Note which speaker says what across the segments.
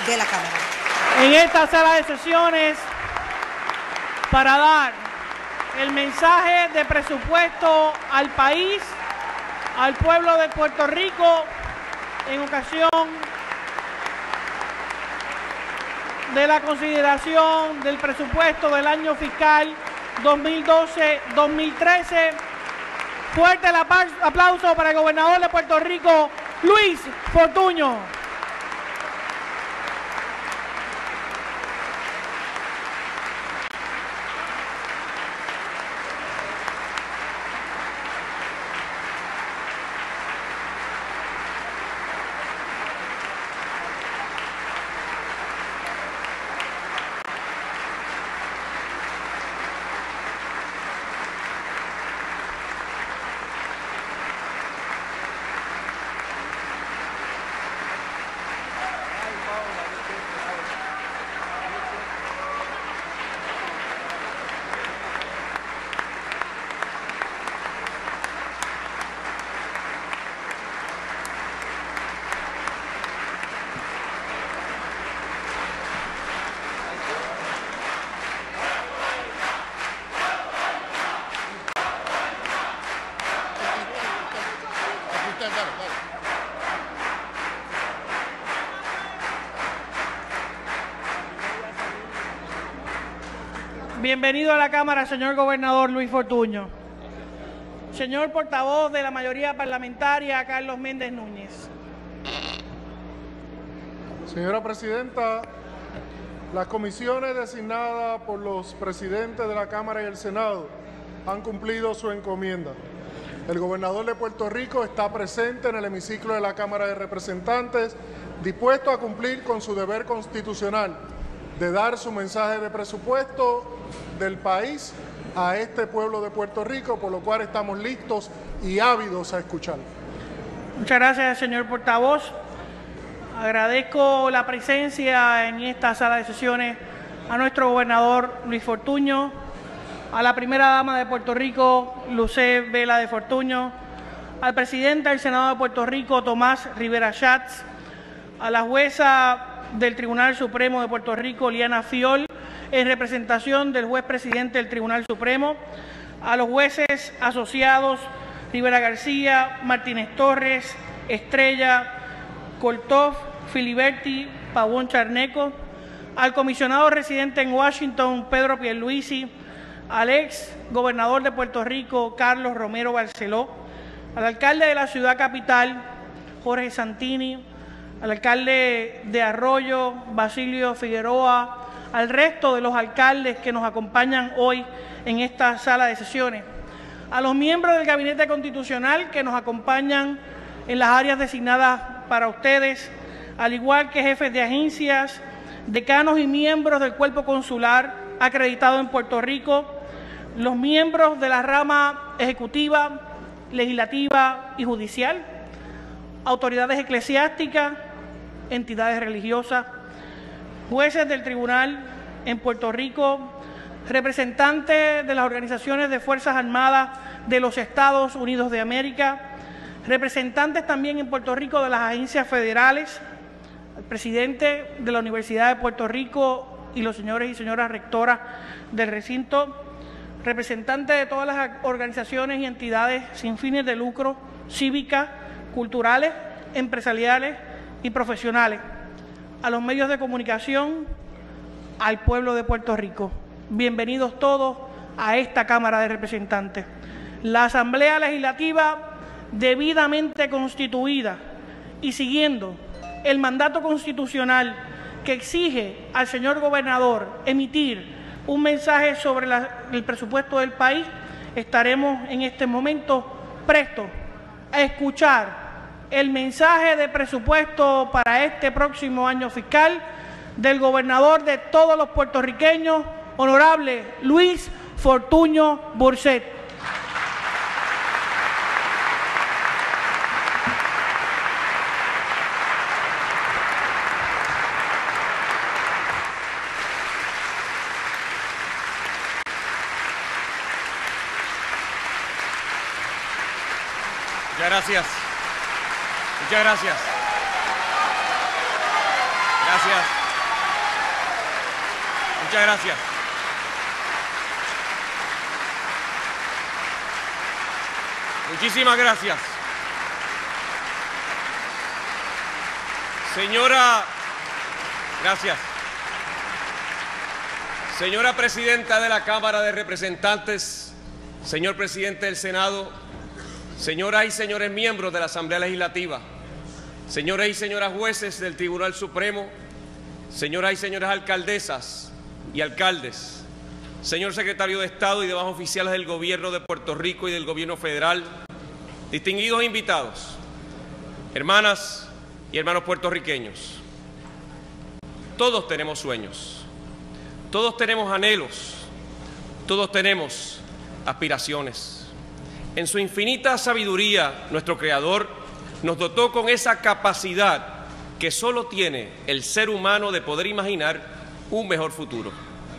Speaker 1: de la Cámara.
Speaker 2: En esta sala de sesiones, para dar el mensaje de presupuesto al país, al pueblo de Puerto Rico, en ocasión de la consideración del presupuesto del año fiscal 2012-2013. Fuerte el aplauso para el gobernador de Puerto Rico, Luis Fortuño. Bienvenido a la Cámara, señor gobernador Luis Fortuño. Señor portavoz de la mayoría parlamentaria, Carlos Méndez Núñez.
Speaker 3: Señora Presidenta, las comisiones designadas por los presidentes de la Cámara y el Senado han cumplido su encomienda. El gobernador de Puerto Rico está presente en el hemiciclo de la Cámara de Representantes, dispuesto a cumplir con su deber constitucional de dar su mensaje de presupuesto del país a este pueblo de Puerto Rico, por lo cual estamos listos y ávidos a escuchar.
Speaker 2: Muchas gracias, señor portavoz. Agradezco la presencia en esta sala de sesiones a nuestro gobernador Luis Fortuño, a la primera dama de Puerto Rico, Lucé Vela de Fortuño, al presidente del Senado de Puerto Rico, Tomás Rivera Schatz, a la jueza del Tribunal Supremo de Puerto Rico, Liana Fiol, en representación del juez presidente del Tribunal Supremo, a los jueces asociados Rivera García, Martínez Torres, Estrella, Koltov, Filiberti, Pavón Charneco, al comisionado residente en Washington, Pedro Pierluisi, al ex gobernador de Puerto Rico, Carlos Romero Barceló, al alcalde de la ciudad capital, Jorge Santini, al alcalde de Arroyo, Basilio Figueroa, al resto de los alcaldes que nos acompañan hoy en esta sala de sesiones, a los miembros del Gabinete Constitucional que nos acompañan en las áreas designadas para ustedes, al igual que jefes de agencias, decanos y miembros del cuerpo consular acreditado en Puerto Rico, los miembros de la rama ejecutiva, legislativa y judicial, autoridades eclesiásticas, entidades religiosas, jueces del tribunal en Puerto Rico, representantes de las organizaciones de Fuerzas Armadas de los Estados Unidos de América, representantes también en Puerto Rico de las agencias federales, el presidente de la Universidad de Puerto Rico y los señores y señoras rectoras del recinto, representantes de todas las organizaciones y entidades sin fines de lucro, cívicas, culturales, empresariales y profesionales, a los medios de comunicación, al pueblo de Puerto Rico. Bienvenidos todos a esta Cámara de Representantes. La Asamblea Legislativa, debidamente constituida y siguiendo el mandato constitucional que exige al señor gobernador emitir un mensaje sobre el presupuesto del país, estaremos en este momento prestos a escuchar el mensaje de presupuesto para este próximo año fiscal del gobernador de todos los puertorriqueños, honorable Luis Fortuño Burset.
Speaker 4: Muchas gracias. Muchas gracias.
Speaker 1: Gracias. Muchas gracias. Muchísimas gracias. Gracias. Señora Presidenta de la Cámara de Representantes, señor Presidente del Senado, señoras y señores miembros de la Asamblea Legislativa, señores y señoras jueces del Tribunal Supremo, señoras y señoras alcaldesas y alcaldes, señor Secretario de Estado y demás oficiales del Gobierno de Puerto Rico y del Gobierno Federal, distinguidos invitados, hermanas y hermanos puertorriqueños, todos tenemos sueños, todos tenemos anhelos, todos tenemos aspiraciones. En su infinita sabiduría, nuestro Creador nos dotó con esa capacidad que solo tiene el ser humano de poder imaginar un mejor futuro.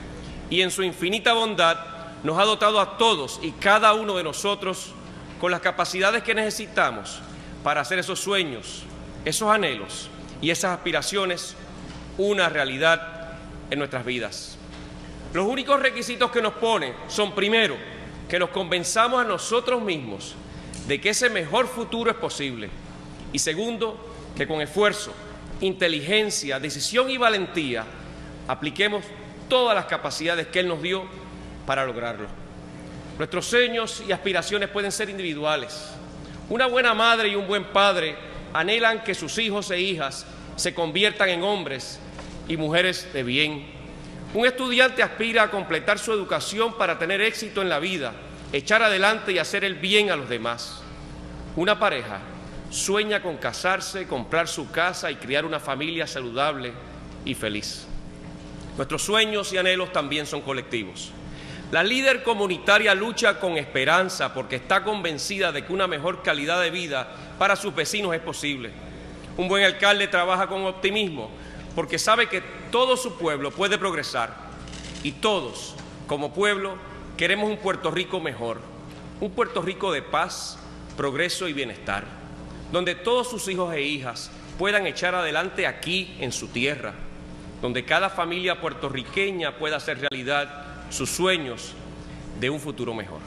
Speaker 1: Y en su infinita bondad nos ha dotado a todos y cada uno de nosotros con las capacidades que necesitamos para hacer esos sueños, esos anhelos y esas aspiraciones una realidad en nuestras vidas. Los únicos requisitos que nos pone son, primero, que nos convenzamos a nosotros mismos de que ese mejor futuro es posible, y segundo, que con esfuerzo, inteligencia, decisión y valentía apliquemos todas las capacidades que Él nos dio para lograrlo. Nuestros sueños y aspiraciones pueden ser individuales. Una buena madre y un buen padre anhelan que sus hijos e hijas se conviertan en hombres y mujeres de bien. Un estudiante aspira a completar su educación para tener éxito en la vida, echar adelante y hacer el bien a los demás. Una pareja sueña con casarse, comprar su casa y criar una familia saludable y feliz. Nuestros sueños y anhelos también son colectivos. La líder comunitaria lucha con esperanza porque está convencida de que una mejor calidad de vida para sus vecinos es posible. Un buen alcalde trabaja con optimismo porque sabe que todo su pueblo puede progresar y todos, como pueblo, queremos un Puerto Rico mejor, un Puerto Rico de paz, progreso y bienestar, donde todos sus hijos e hijas puedan echar adelante aquí en su tierra, donde cada familia puertorriqueña pueda hacer realidad sus sueños de un futuro mejor.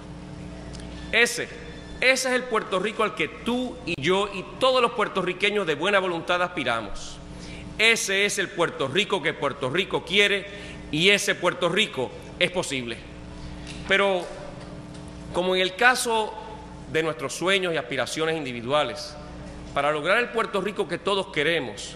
Speaker 1: Ese es el Puerto Rico al que tú y yo y todos los puertorriqueños de buena voluntad aspiramos. Ese es el Puerto Rico que Puerto Rico quiere y ese Puerto Rico es posible. Pero, como en el caso de nuestros sueños y aspiraciones individuales, para lograr el Puerto Rico que todos queremos,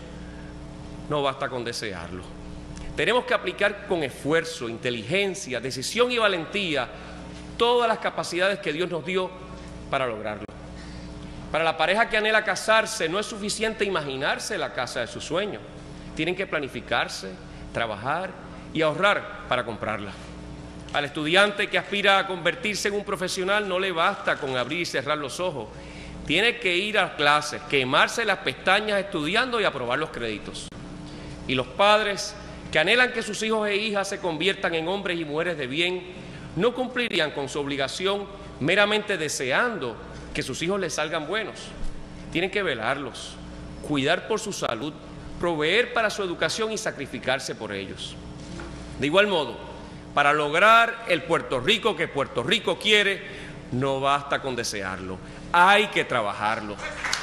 Speaker 1: no basta con desearlo. Tenemos que aplicar con esfuerzo, inteligencia, decisión y valentía todas las capacidades que Dios nos dio para lograrlo. Para la pareja que anhela casarse, no es suficiente imaginarse la casa de sus sueños. Tienen que planificarse, trabajar y ahorrar para comprarla. Al estudiante que aspira a convertirse en un profesional no le basta con abrir y cerrar los ojos. Tiene que ir a clases, quemarse las pestañas estudiando y aprobar los créditos. Y los padres que anhelan que sus hijos e hijas se conviertan en hombres y mujeres de bien, no cumplirían con su obligación meramente deseando que sus hijos les salgan buenos. Tienen que velarlos, cuidar por su salud, proveer para su educación y sacrificarse por ellos. De igual modo, para lograr el Puerto Rico que Puerto Rico quiere, no basta con desearlo, hay que trabajarlo.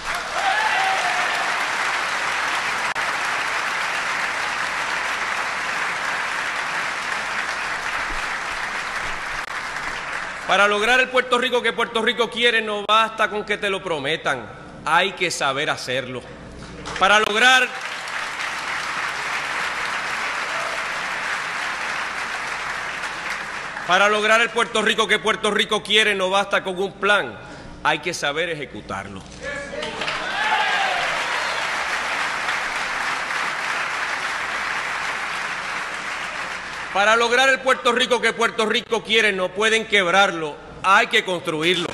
Speaker 1: Para lograr el Puerto Rico que Puerto Rico quiere, no basta con que te lo prometan, hay que saber hacerlo. Para lograr el Puerto Rico que Puerto Rico quiere, no basta con un plan, hay que saber ejecutarlo. Para lograr el Puerto Rico que Puerto Rico quiere, no pueden quebrarlo, hay que construirlo.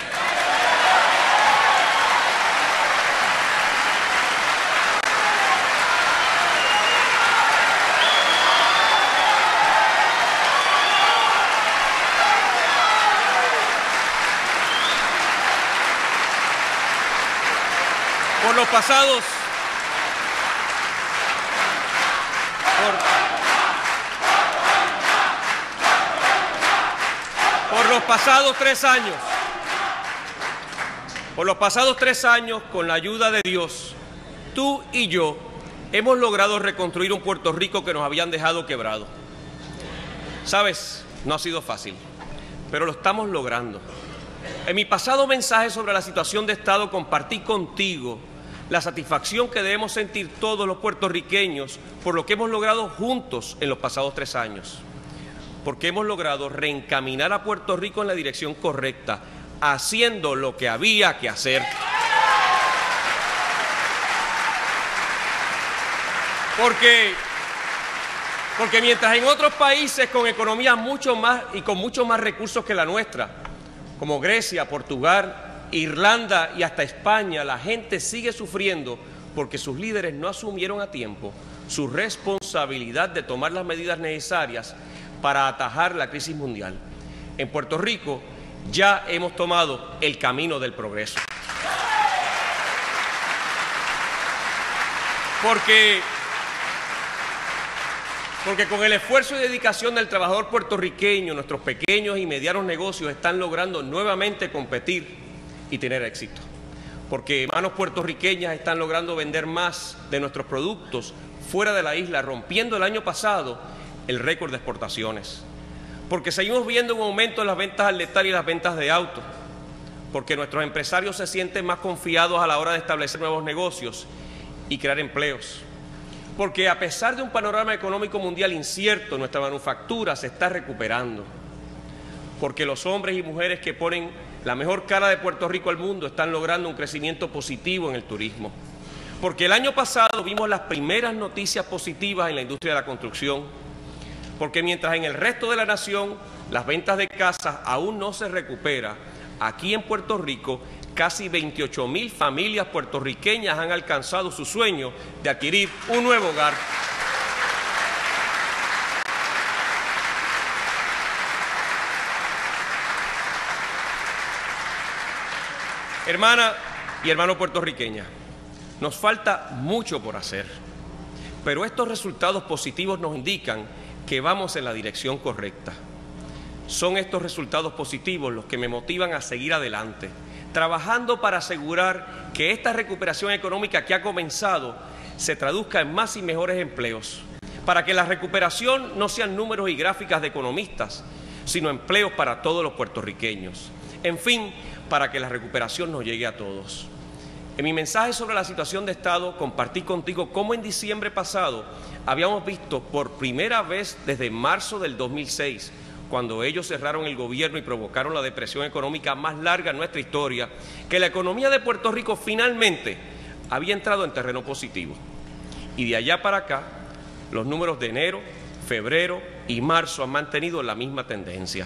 Speaker 1: por los pasados 3 años. Por los pasados 3 años, con la ayuda de Dios, tú y yo hemos logrado reconstruir un Puerto Rico que nos habían dejado quebrado. Sabes, no ha sido fácil, pero lo estamos logrando. En mi pasado mensaje sobre la situación de Estado compartí contigo la satisfacción que debemos sentir todos los puertorriqueños por lo que hemos logrado juntos en los pasados 3 años. Porque hemos logrado reencaminar a Puerto Rico en la dirección correcta, haciendo lo que había que hacer. Porque mientras en otros países con economías mucho más y con muchos más recursos que la nuestra, como Grecia, Portugal, Irlanda y hasta España, la gente sigue sufriendo porque sus líderes no asumieron a tiempo su responsabilidad de tomar las medidas necesarias para atajar la crisis mundial. En Puerto Rico ya hemos tomado el camino del progreso. Porque con el esfuerzo y dedicación del trabajador puertorriqueño, nuestros pequeños y medianos negocios están logrando nuevamente competir y tener éxito. Porque manos puertorriqueñas están logrando vender más de nuestros productos fuera de la isla, rompiendo el año pasado el récord de exportaciones. Porque seguimos viendo un aumento en las ventas al detalle y las ventas de autos. Porque nuestros empresarios se sienten más confiados a la hora de establecer nuevos negocios y crear empleos. Porque a pesar de un panorama económico mundial incierto, nuestra manufactura se está recuperando. Porque los hombres y mujeres que ponen la mejor cara de Puerto Rico al mundo están logrando un crecimiento positivo en el turismo. Porque el año pasado vimos las primeras noticias positivas en la industria de la construcción. Porque mientras en el resto de la nación las ventas de casas aún no se recuperan, aquí en Puerto Rico casi 28,000 familias puertorriqueñas han alcanzado su sueño de adquirir un nuevo hogar. Hermana y hermano puertorriqueña, nos falta mucho por hacer, pero estos resultados positivos nos indican que vamos en la dirección correcta. Son estos resultados positivos los que me motivan a seguir adelante, trabajando para asegurar que esta recuperación económica que ha comenzado se traduzca en más y mejores empleos, para que la recuperación no sean números y gráficas de economistas, sino empleos para todos los puertorriqueños. En fin, para que la recuperación nos llegue a todos. En mi mensaje sobre la situación de Estado compartí contigo cómo en diciembre pasado habíamos visto por primera vez desde marzo del 2006, cuando ellos cerraron el gobierno y provocaron la depresión económica más larga en nuestra historia, que la economía de Puerto Rico finalmente había entrado en terreno positivo. Y de allá para acá, los números de enero, febrero y marzo han mantenido la misma tendencia.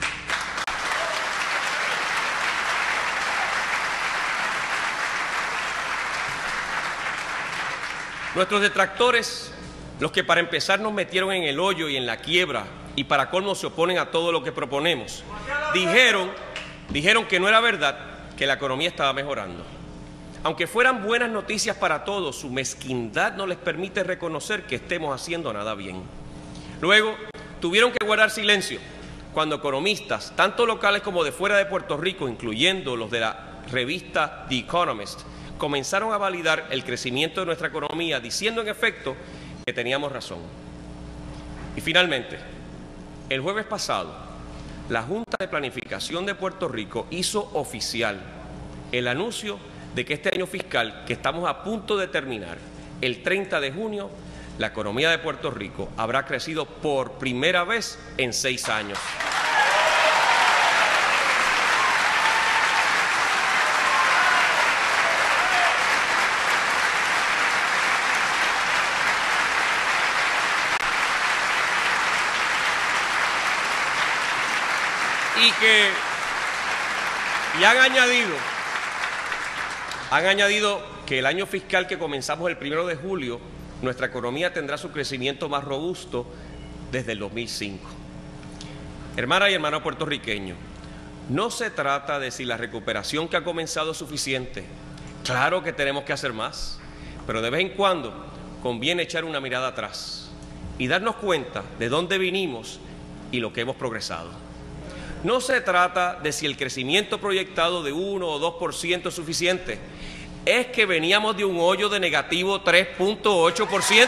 Speaker 1: Nuestros detractores, los que para empezar nos metieron en el hoyo y en la quiebra y para colmo se oponen a todo lo que proponemos, dijeron que no era verdad, que la economía estaba mejorando. Aunque fueran buenas noticias para todos, su mezquindad no les permite reconocer que estemos haciendo nada bien. Luego, tuvieron que guardar silencio cuando economistas, tanto locales como de fuera de Puerto Rico, incluyendo los de la revista The Economist, comenzaron a validar el crecimiento de nuestra economía, diciendo en efecto que teníamos razón. Y finalmente, el jueves pasado, la Junta de Planificación de Puerto Rico hizo oficial el anuncio de que este año fiscal, que estamos a punto de terminar, el 30 de junio, la economía de Puerto Rico habrá crecido por primera vez en 6 años. Y han añadido que el año fiscal que comenzamos el 1 de julio, nuestra economía tendrá su crecimiento más robusto desde el 2005. Hermana y hermano puertorriqueño, no se trata de si la recuperación que ha comenzado es suficiente. Claro que tenemos que hacer más, pero de vez en cuando conviene echar una mirada atrás y darnos cuenta de dónde vinimos y lo que hemos progresado. No se trata de si el crecimiento proyectado de 1 o 2% es suficiente, es que veníamos de un hoyo de negativo 3.8%.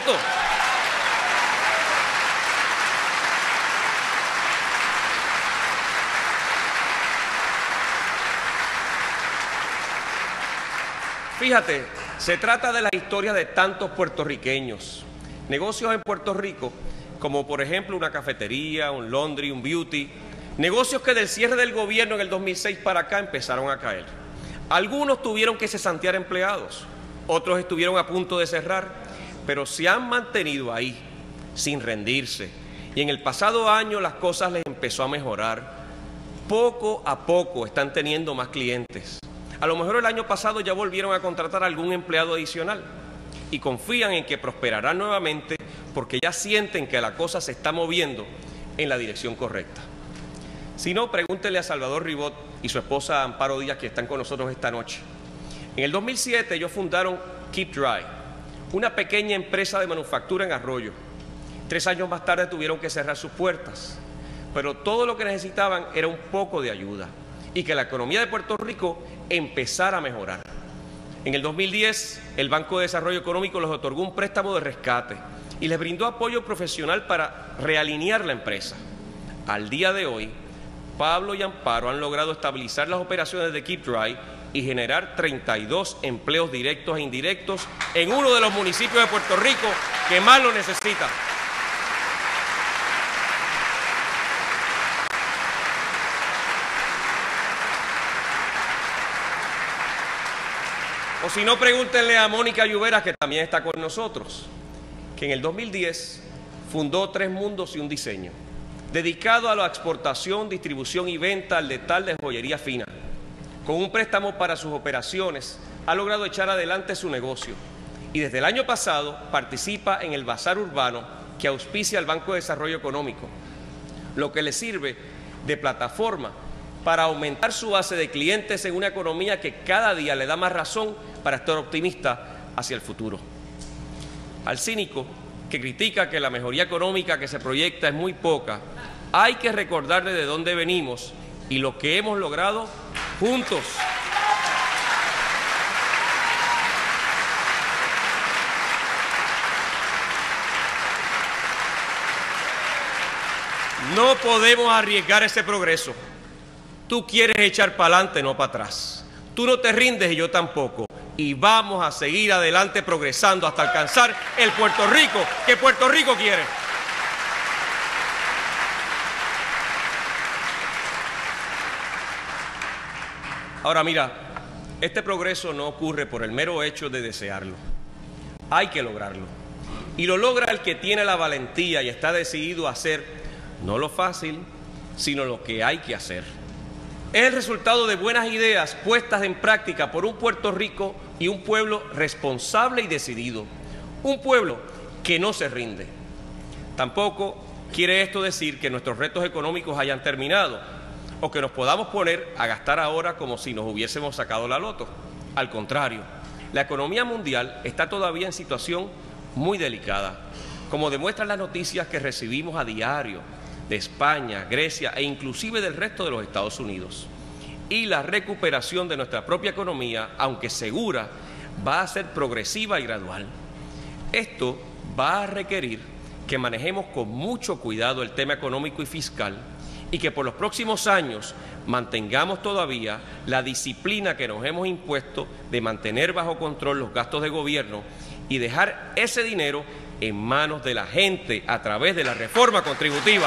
Speaker 1: Fíjate, se trata de la historia de tantos puertorriqueños, negocios en Puerto Rico, como por ejemplo una cafetería, un laundry, un beauty, negocios que del cierre del gobierno en el 2006 para acá empezaron a caer. Algunos tuvieron que cesantear empleados, otros estuvieron a punto de cerrar, pero se han mantenido ahí, sin rendirse. Y en el pasado año las cosas les empezó a mejorar. Poco a poco están teniendo más clientes. A lo mejor el año pasado ya volvieron a contratar a algún empleado adicional y confían en que prosperarán nuevamente porque ya sienten que la cosa se está moviendo en la dirección correcta. Si no, pregúntenle a Salvador Ribot y su esposa Amparo Díaz, que están con nosotros esta noche. En el 2007 ellos fundaron Keep Dry, una pequeña empresa de manufactura en Arroyo. 3 años más tarde tuvieron que cerrar sus puertas, pero todo lo que necesitaban era un poco de ayuda y que la economía de Puerto Rico empezara a mejorar. En el 2010, el Banco de Desarrollo Económico les otorgó un préstamo de rescate y les brindó apoyo profesional para realinear la empresa. Al día de hoy, Pablo y Amparo han logrado estabilizar las operaciones de Keep Dry y generar 32 empleos directos e indirectos en uno de los municipios de Puerto Rico que más lo necesita. O si no, pregúntenle a Mónica Lluveras, que también está con nosotros, que en el 2010 fundó 3 Mundos y un Diseño, dedicado a la exportación, distribución y venta al detalle de joyería fina. Con un préstamo para sus operaciones, ha logrado echar adelante su negocio y desde el año pasado participa en el Bazar Urbano que auspicia el Banco de Desarrollo Económico, lo que le sirve de plataforma para aumentar su base de clientes en una economía que cada día le da más razón para estar optimista hacia el futuro. Al cínico que critica que la mejoría económica que se proyecta es muy poca, hay que recordarle de dónde venimos y lo que hemos logrado juntos. No podemos arriesgar ese progreso. Tú quieres echar para adelante, no para atrás. Tú no te rindes y yo tampoco. Y vamos a seguir adelante progresando hasta alcanzar el Puerto Rico que Puerto Rico quiere. Ahora mira, este progreso no ocurre por el mero hecho de desearlo. Hay que lograrlo. Y lo logra el que tiene la valentía y está decidido a hacer no lo fácil, sino lo que hay que hacer. Es el resultado de buenas ideas puestas en práctica por un Puerto Rico y un pueblo responsable y decidido. Un pueblo que no se rinde. Tampoco quiere esto decir que nuestros retos económicos hayan terminado o que nos podamos poner a gastar ahora como si nos hubiésemos sacado la loto. Al contrario, la economía mundial está todavía en situación muy delicada, como demuestran las noticias que recibimos a diario de España, Grecia e inclusive del resto de los Estados Unidos. Y la recuperación de nuestra propia economía, aunque segura, va a ser progresiva y gradual. Esto va a requerir que manejemos con mucho cuidado el tema económico y fiscal y que por los próximos años mantengamos todavía la disciplina que nos hemos impuesto de mantener bajo control los gastos de gobierno y dejar ese dinero en manos de la gente a través de la reforma contributiva.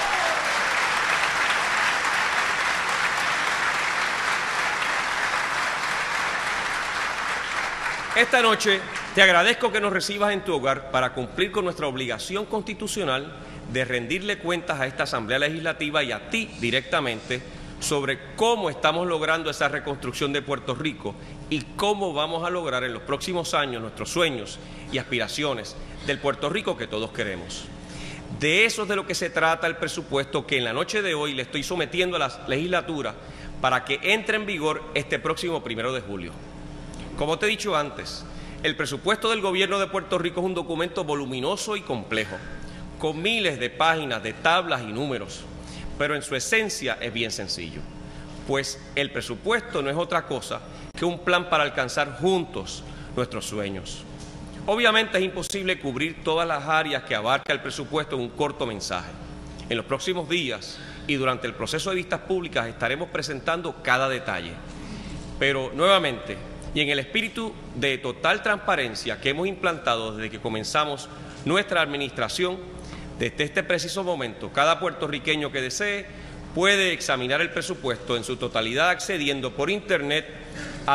Speaker 1: Esta noche te agradezco que nos recibas en tu hogar para cumplir con nuestra obligación constitucional de rendirle cuentas a esta Asamblea Legislativa y a ti directamente sobre cómo estamos logrando esa reconstrucción de Puerto Rico y cómo vamos a lograr en los próximos años nuestros sueños y aspiraciones del Puerto Rico que todos queremos. De eso es de lo que se trata el presupuesto que en la noche de hoy le estoy sometiendo a la legislatura para que entre en vigor este próximo 1 de julio. Como te he dicho antes, el presupuesto del Gobierno de Puerto Rico es un documento voluminoso y complejo, con miles de páginas de tablas y números, pero en su esencia es bien sencillo, pues el presupuesto no es otra cosa que un plan para alcanzar juntos nuestros sueños. Obviamente es imposible cubrir todas las áreas que abarca el presupuesto en un corto mensaje. En los próximos días y durante el proceso de vistas públicas estaremos presentando cada detalle. Pero nuevamente, y en el espíritu de total transparencia que hemos implantado desde que comenzamos nuestra administración, desde este preciso momento, cada puertorriqueño que desee puede examinar el presupuesto en su totalidad accediendo por internet a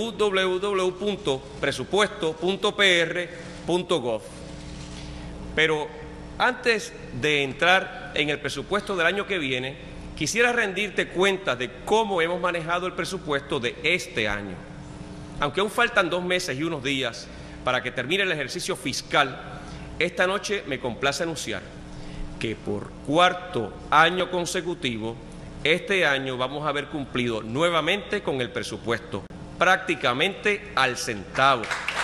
Speaker 1: www.presupuesto.pr.gov. Pero antes de entrar en el presupuesto del año que viene, quisiera rendirte cuentas de cómo hemos manejado el presupuesto de este año. Aunque aún faltan 2 meses y unos días para que termine el ejercicio fiscal, esta noche me complace anunciar que por 4º año consecutivo, este año vamos a haber cumplido nuevamente con el presupuesto, prácticamente al centavo.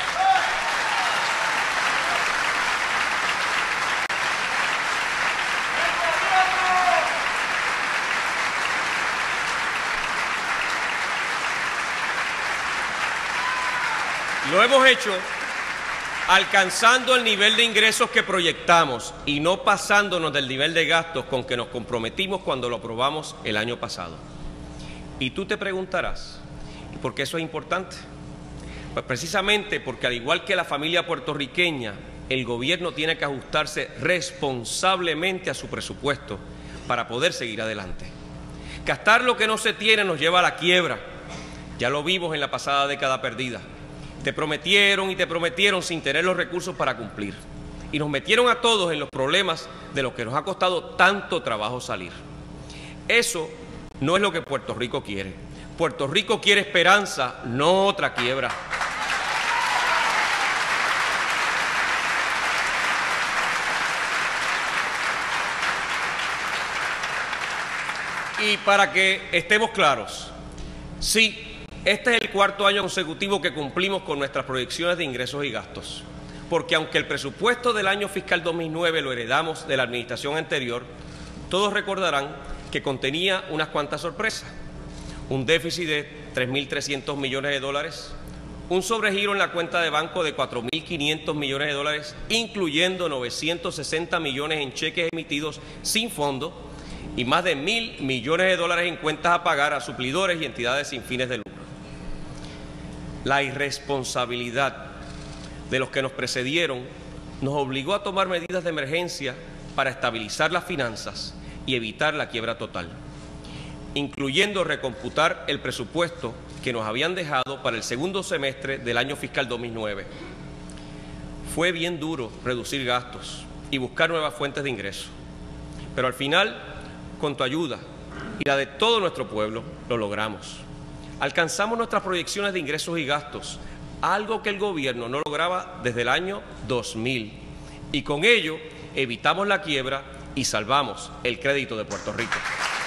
Speaker 1: Lo hemos hecho alcanzando el nivel de ingresos que proyectamos y no pasándonos del nivel de gastos con que nos comprometimos cuando lo aprobamos el año pasado. Y tú te preguntarás, ¿y por qué eso es importante? Pues precisamente porque al igual que la familia puertorriqueña, el gobierno tiene que ajustarse responsablemente a su presupuesto para poder seguir adelante. Gastar lo que no se tiene nos lleva a la quiebra. Ya lo vimos en la pasada década perdida. Te prometieron y te prometieron sin tener los recursos para cumplir. Y nos metieron a todos en los problemas de los que nos ha costado tanto trabajo salir. Eso no es lo que Puerto Rico quiere. Puerto Rico quiere esperanza, no otra quiebra. Y para que estemos claros, sí, este es el 4º año consecutivo que cumplimos con nuestras proyecciones de ingresos y gastos, porque aunque el presupuesto del año fiscal 2009 lo heredamos de la administración anterior, todos recordarán que contenía unas cuantas sorpresas. Un déficit de 3.300 millones de dólares, un sobregiro en la cuenta de banco de 4.500 millones de dólares, incluyendo 960 millones en cheques emitidos sin fondo y más de 1.000 millones de dólares en cuentas a pagar a suplidores y entidades sin fines de lucro. La irresponsabilidad de los que nos precedieron nos obligó a tomar medidas de emergencia para estabilizar las finanzas y evitar la quiebra total, incluyendo recomputar el presupuesto que nos habían dejado para el segundo semestre del año fiscal 2009. Fue bien duro reducir gastos y buscar nuevas fuentes de ingresos, pero al final, con tu ayuda y la de todo nuestro pueblo, lo logramos. Alcanzamos nuestras proyecciones de ingresos y gastos, algo que el gobierno no lograba desde el año 2000. Y con ello evitamos la quiebra y salvamos el crédito de Puerto Rico.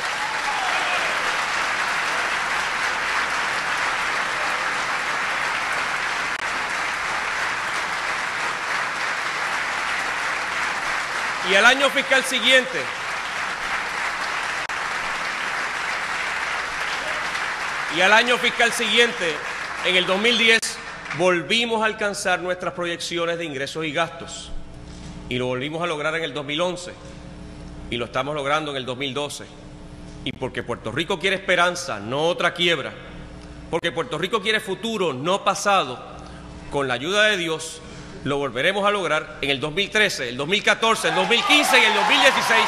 Speaker 1: Y el año fiscal siguiente, en el 2010, volvimos a alcanzar nuestras proyecciones de ingresos y gastos. Y lo volvimos a lograr en el 2011. Y lo estamos logrando en el 2012. Y porque Puerto Rico quiere esperanza, no otra quiebra. Porque Puerto Rico quiere futuro, no pasado. Con la ayuda de Dios, lo volveremos a lograr en el 2013, el 2014, el 2015 y el 2016.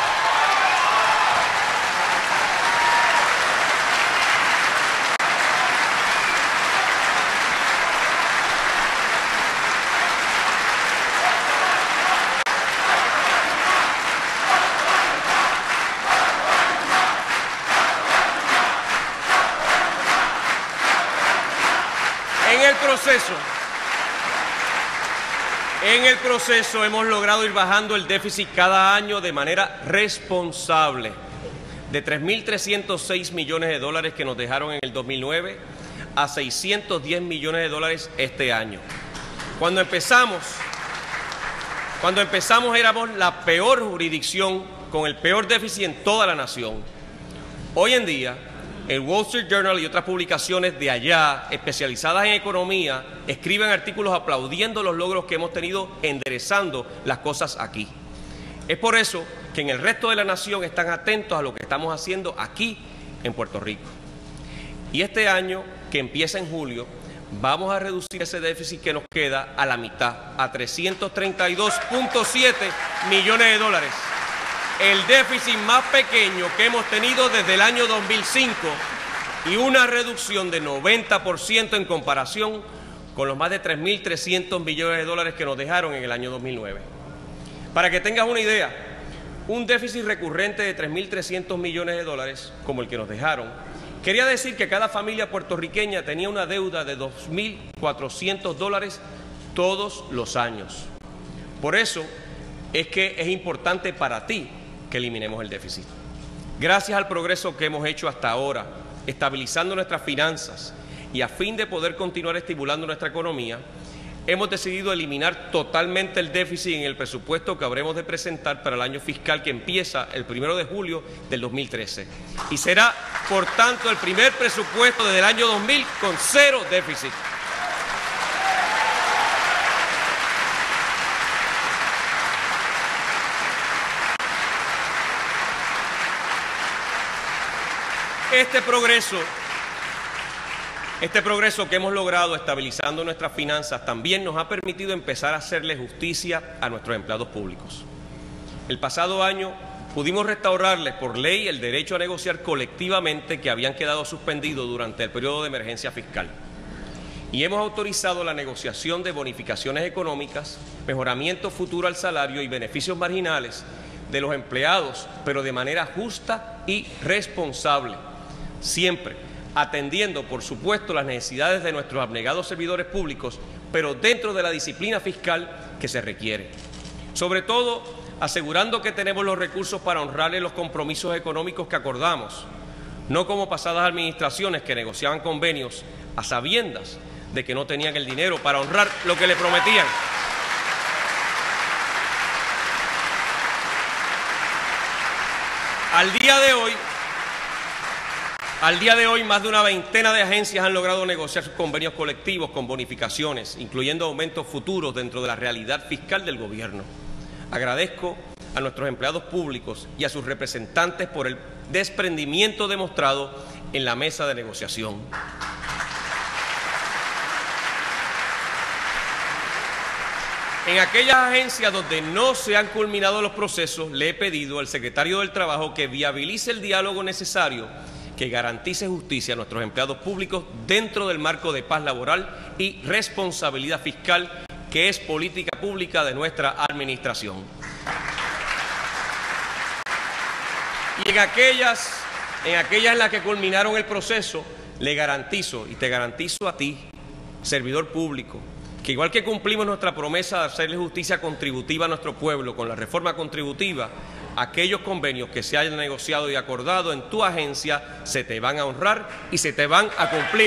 Speaker 1: En el proceso hemos logrado ir bajando el déficit cada año de manera responsable, de 3.306 millones de dólares que nos dejaron en el 2009 a 610 millones de dólares este año. Cuando empezamos Cuando empezamos éramos la peor jurisdicción con el peor déficit en toda la nación. Hoy en día, el Wall Street Journal y otras publicaciones de allá, especializadas en economía, escriben artículos aplaudiendo los logros que hemos tenido enderezando las cosas aquí. Es por eso que en el resto de la nación están atentos a lo que estamos haciendo aquí en Puerto Rico. Y este año, que empieza en julio, vamos a reducir ese déficit que nos queda a la mitad, a $332.7 millones de dólares. El déficit más pequeño que hemos tenido desde el año 2005 y una reducción de 90% en comparación con los más de 3.300 millones de dólares que nos dejaron en el año 2009. Para que tengas una idea, un déficit recurrente de 3.300 millones de dólares, como el que nos dejaron, quería decir que cada familia puertorriqueña tenía una deuda de $2.400 todos los años. Por eso es que es importante para ti que eliminemos el déficit. Gracias al progreso que hemos hecho hasta ahora, estabilizando nuestras finanzas y a fin de poder continuar estimulando nuestra economía, hemos decidido eliminar totalmente el déficit en el presupuesto que habremos de presentar para el año fiscal que empieza el 1 de julio del 2013. Y será, por tanto, el primer presupuesto desde el año 2000 con cero déficit. Este progreso que hemos logrado estabilizando nuestras finanzas también nos ha permitido empezar a hacerle justicia a nuestros empleados públicos. El pasado año pudimos restaurarles por ley el derecho a negociar colectivamente que habían quedado suspendidos durante el periodo de emergencia fiscal. Y hemos autorizado la negociación de bonificaciones económicas, mejoramiento futuro al salario y beneficios marginales de los empleados, pero de manera justa y responsable. Siempre atendiendo, por supuesto, las necesidades de nuestros abnegados servidores públicos, pero dentro de la disciplina fiscal que se requiere. Sobre todo, asegurando que tenemos los recursos para honrarle los compromisos económicos que acordamos, no como pasadas administraciones que negociaban convenios a sabiendas de que no tenían el dinero para honrar lo que le prometían. Al día de hoy, más de una veintena de agencias han logrado negociar sus convenios colectivos con bonificaciones, incluyendo aumentos futuros dentro de la realidad fiscal del gobierno. Agradezco a nuestros empleados públicos y a sus representantes por el desprendimiento demostrado en la mesa de negociación. En aquellas agencias donde no se han culminado los procesos, le he pedido al secretario del Trabajo que viabilice el diálogo necesario que garantice justicia a nuestros empleados públicos dentro del marco de paz laboral y responsabilidad fiscal, que es política pública de nuestra administración. Y en aquellas en las que culminaron el proceso, le garantizo y te garantizo a ti, servidor público, que igual que cumplimos nuestra promesa de hacerle justicia contributiva a nuestro pueblo con la reforma contributiva, aquellos convenios que se hayan negociado y acordado en tu agencia se te van a honrar y se te van a cumplir.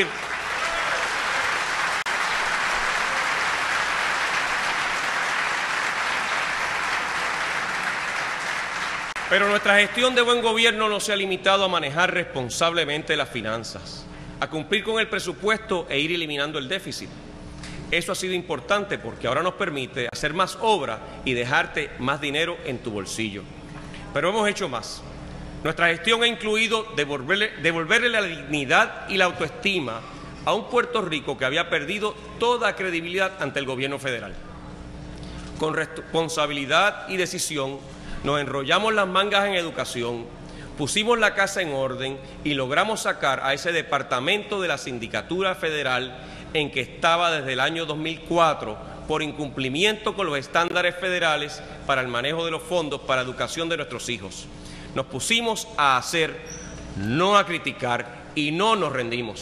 Speaker 1: Pero nuestra gestión de buen gobierno no se ha limitado a manejar responsablemente las finanzas, a cumplir con el presupuesto e ir eliminando el déficit. Eso ha sido importante porque ahora nos permite hacer más obra y dejarte más dinero en tu bolsillo. Pero hemos hecho más. Nuestra gestión ha incluido devolverle la dignidad y la autoestima a un Puerto Rico que había perdido toda credibilidad ante el gobierno federal. Con responsabilidad y decisión nos enrollamos las mangas en educación, pusimos la casa en orden y logramos sacar a ese departamento de la Sindicatura Federal en que estaba desde el año 2004 por incumplimiento con los estándares federales para el manejo de los fondos para educación de nuestros hijos. Nos pusimos a hacer, no a criticar, y no nos rendimos.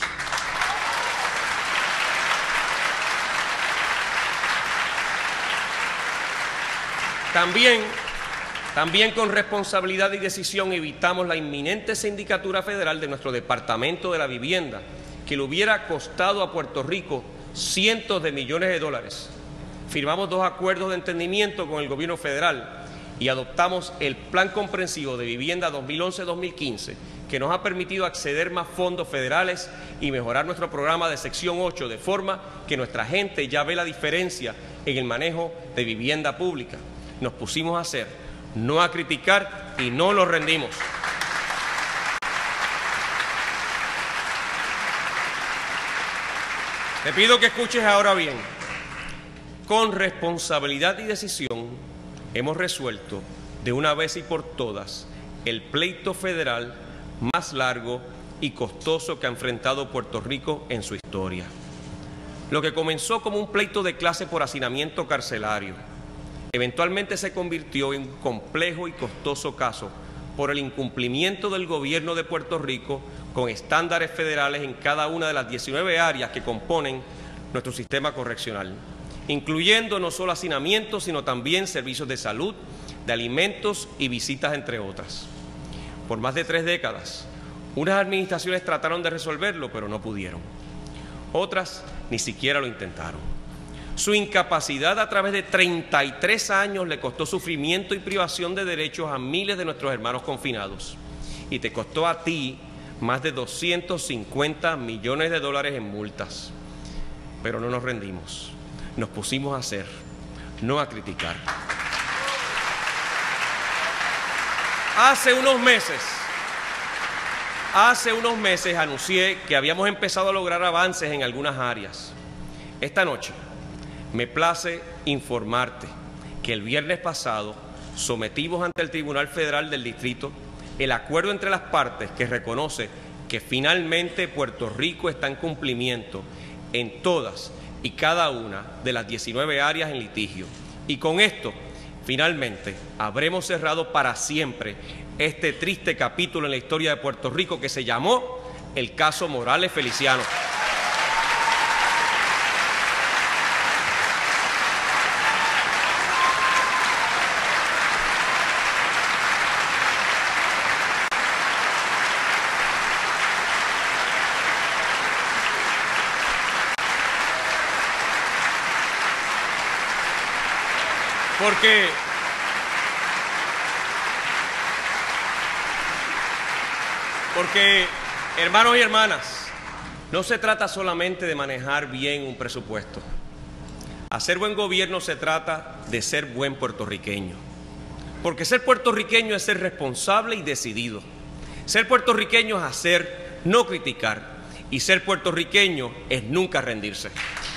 Speaker 1: También con responsabilidad y decisión evitamos la inminente sindicatura federal de nuestro Departamento de la Vivienda, que le hubiera costado a Puerto Rico cientos de millones de dólares. firmamos 2 acuerdos de entendimiento con el gobierno federal y adoptamos el Plan Comprensivo de Vivienda 2011-2015, que nos ha permitido acceder más fondos federales y mejorar nuestro programa de sección 8, de forma que nuestra gente ya ve la diferencia en el manejo de vivienda pública. Nos pusimos a hacer, no a criticar, y no nos rendimos. Te pido que escuches ahora bien. Con responsabilidad y decisión hemos resuelto de una vez y por todas el pleito federal más largo y costoso que ha enfrentado Puerto Rico en su historia. Lo que comenzó como un pleito de clase por hacinamiento carcelario, eventualmente se convirtió en un complejo y costoso caso por el incumplimiento del gobierno de Puerto Rico con estándares federales en cada una de las 19 áreas que componen nuestro sistema correccional, incluyendo no solo hacinamiento, sino también servicios de salud, de alimentos y visitas, entre otras. Por más de 3 décadas, unas administraciones trataron de resolverlo, pero no pudieron. Otras ni siquiera lo intentaron. Su incapacidad a través de 33 años le costó sufrimiento y privación de derechos a miles de nuestros hermanos confinados. Y te costó a ti más de 250 millones de dólares en multas. Pero no nos rendimos. Nos pusimos a hacer, no a criticar. Hace unos meses anuncié que habíamos empezado a lograr avances en algunas áreas. Esta noche me place informarte que el viernes pasado sometimos ante el Tribunal Federal del Distrito el acuerdo entre las partes que reconoce que finalmente Puerto Rico está en cumplimiento en todas y cada una de las 19 áreas en litigio. Y con esto, finalmente, habremos cerrado para siempre este triste capítulo en la historia de Puerto Rico que se llamó el caso Morales Feliciano. Porque, hermanos y hermanas, no se trata solamente de manejar bien un presupuesto. Hacer buen gobierno se trata de ser buen puertorriqueño. Porque ser puertorriqueño es ser responsable y decidido. Ser puertorriqueño es hacer, no criticar. Y ser puertorriqueño es nunca rendirse.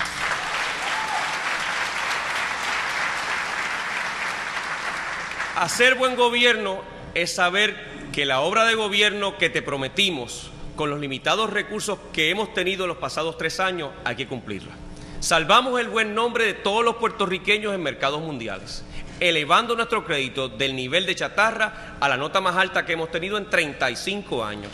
Speaker 1: Hacer buen gobierno es saber que la obra de gobierno que te prometimos, con los limitados recursos que hemos tenido en los pasados 3 años, hay que cumplirla. Salvamos el buen nombre de todos los puertorriqueños en mercados mundiales, elevando nuestro crédito del nivel de chatarra a la nota más alta que hemos tenido en 35 años.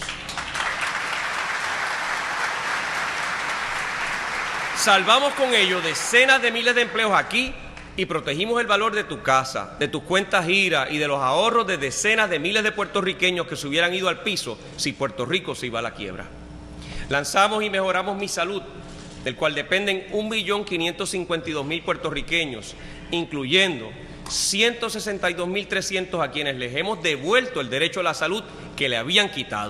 Speaker 1: Salvamos con ello decenas de miles de empleos aquí y protegimos el valor de tu casa, de tus cuentas IRA y de los ahorros de decenas de miles de puertorriqueños que se hubieran ido al piso si Puerto Rico se iba a la quiebra. Lanzamos y mejoramos Mi Salud, del cual dependen 1.552.000 puertorriqueños, incluyendo 162.300 a quienes les hemos devuelto el derecho a la salud que le habían quitado.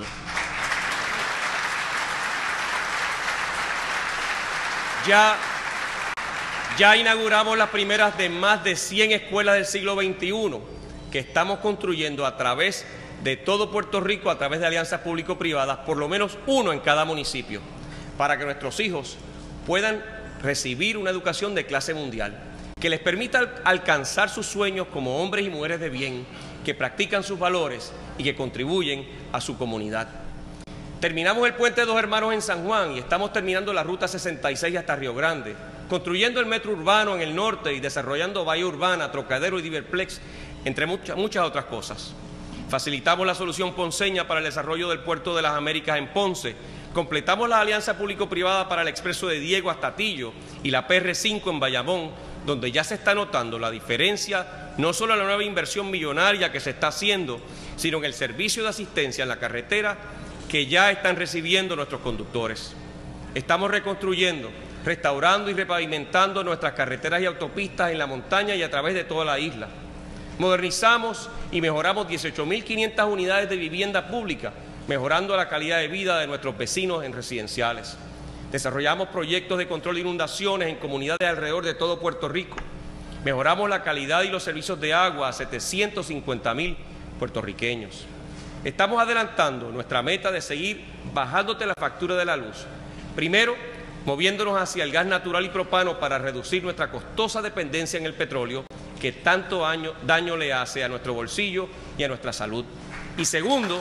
Speaker 1: Ya inauguramos las primeras de más de 100 escuelas del siglo XXI que estamos construyendo a través de todo Puerto Rico, a través de alianzas público-privadas, por lo menos uno en cada municipio, para que nuestros hijos puedan recibir una educación de clase mundial, que les permita alcanzar sus sueños como hombres y mujeres de bien, que practican sus valores y que contribuyen a su comunidad. Terminamos el Puente de Dos Hermanos en San Juan y estamos terminando la Ruta 66 hasta Río Grande, construyendo el metro urbano en el norte y desarrollando Bahía Urbana, Trocadero y Diverplex, entre muchas otras cosas. Facilitamos la solución ponceña para el desarrollo del Puerto de las Américas en Ponce, completamos la alianza público-privada para el expreso de Diego hasta Atillo y la PR5 en Bayamón, donde ya se está notando la diferencia, no solo en la nueva inversión millonaria que se está haciendo, sino en el servicio de asistencia en la carretera que ya están recibiendo nuestros conductores. Estamos reconstruyendo restaurando y repavimentando nuestras carreteras y autopistas en la montaña y a través de toda la isla. Modernizamos y mejoramos 18.500 unidades de vivienda pública, mejorando la calidad de vida de nuestros vecinos en residenciales. Desarrollamos proyectos de control de inundaciones en comunidades alrededor de todo Puerto Rico. Mejoramos la calidad y los servicios de agua a 750.000 puertorriqueños. Estamos adelantando nuestra meta de seguir bajándote la factura de la luz. Primero, moviéndonos hacia el gas natural y propano para reducir nuestra costosa dependencia en el petróleo, que tanto daño le hace a nuestro bolsillo y a nuestra salud. Y segundo,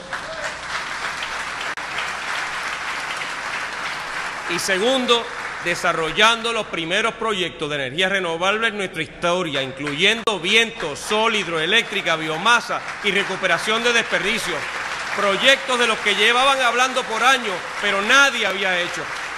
Speaker 1: desarrollando los primeros proyectos de energía renovable en nuestra historia, incluyendo viento, sol, hidroeléctrica, biomasa y recuperación de desperdicios. Proyectos de los que llevaban hablando por años, pero nadie había hecho.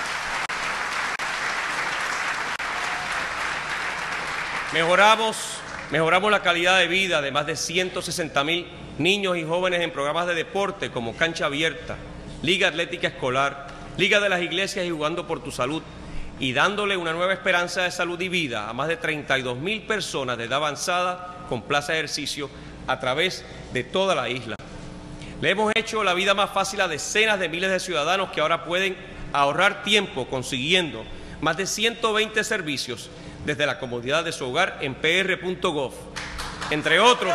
Speaker 1: Mejoramos la calidad de vida de más de 160.000 niños y jóvenes en programas de deporte como Cancha Abierta, Liga Atlética Escolar, Liga de las Iglesias y Jugando por tu Salud, y dándole una nueva esperanza de salud y vida a más de 32.000 personas de edad avanzada con plaza de ejercicio a través de toda la isla. Le hemos hecho la vida más fácil a decenas de miles de ciudadanos que ahora pueden ahorrar tiempo consiguiendo más de 120 servicios desde la comodidad de su hogar en pr.gov. Entre otros,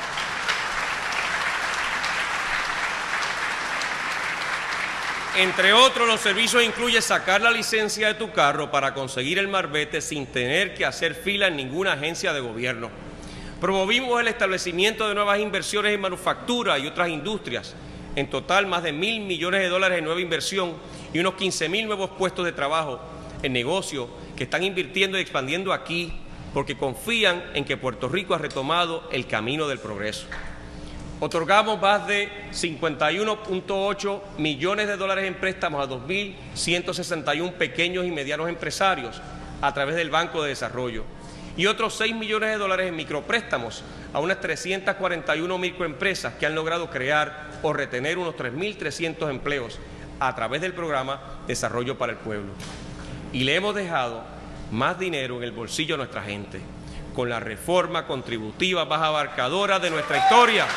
Speaker 1: los servicios incluyen sacar la licencia de tu carro para conseguir el marbete sin tener que hacer fila en ninguna agencia de gobierno. Promovimos el establecimiento de nuevas inversiones en manufactura y otras industrias. En total, más de $1.000 millones en nueva inversión y unos 15.000 nuevos puestos de trabajo en negocios que están invirtiendo y expandiendo aquí porque confían en que Puerto Rico ha retomado el camino del progreso. Otorgamos más de $51.8 millones en préstamos a 2.161 pequeños y medianos empresarios a través del Banco de Desarrollo y otros $6 millones en micropréstamos a unas 341 microempresas que han logrado crear o retener unos 3.300 empleos a través del programa Desarrollo para el Pueblo. Y le hemos dejado más dinero en el bolsillo a nuestra gente, con la reforma contributiva más abarcadora de nuestra historia.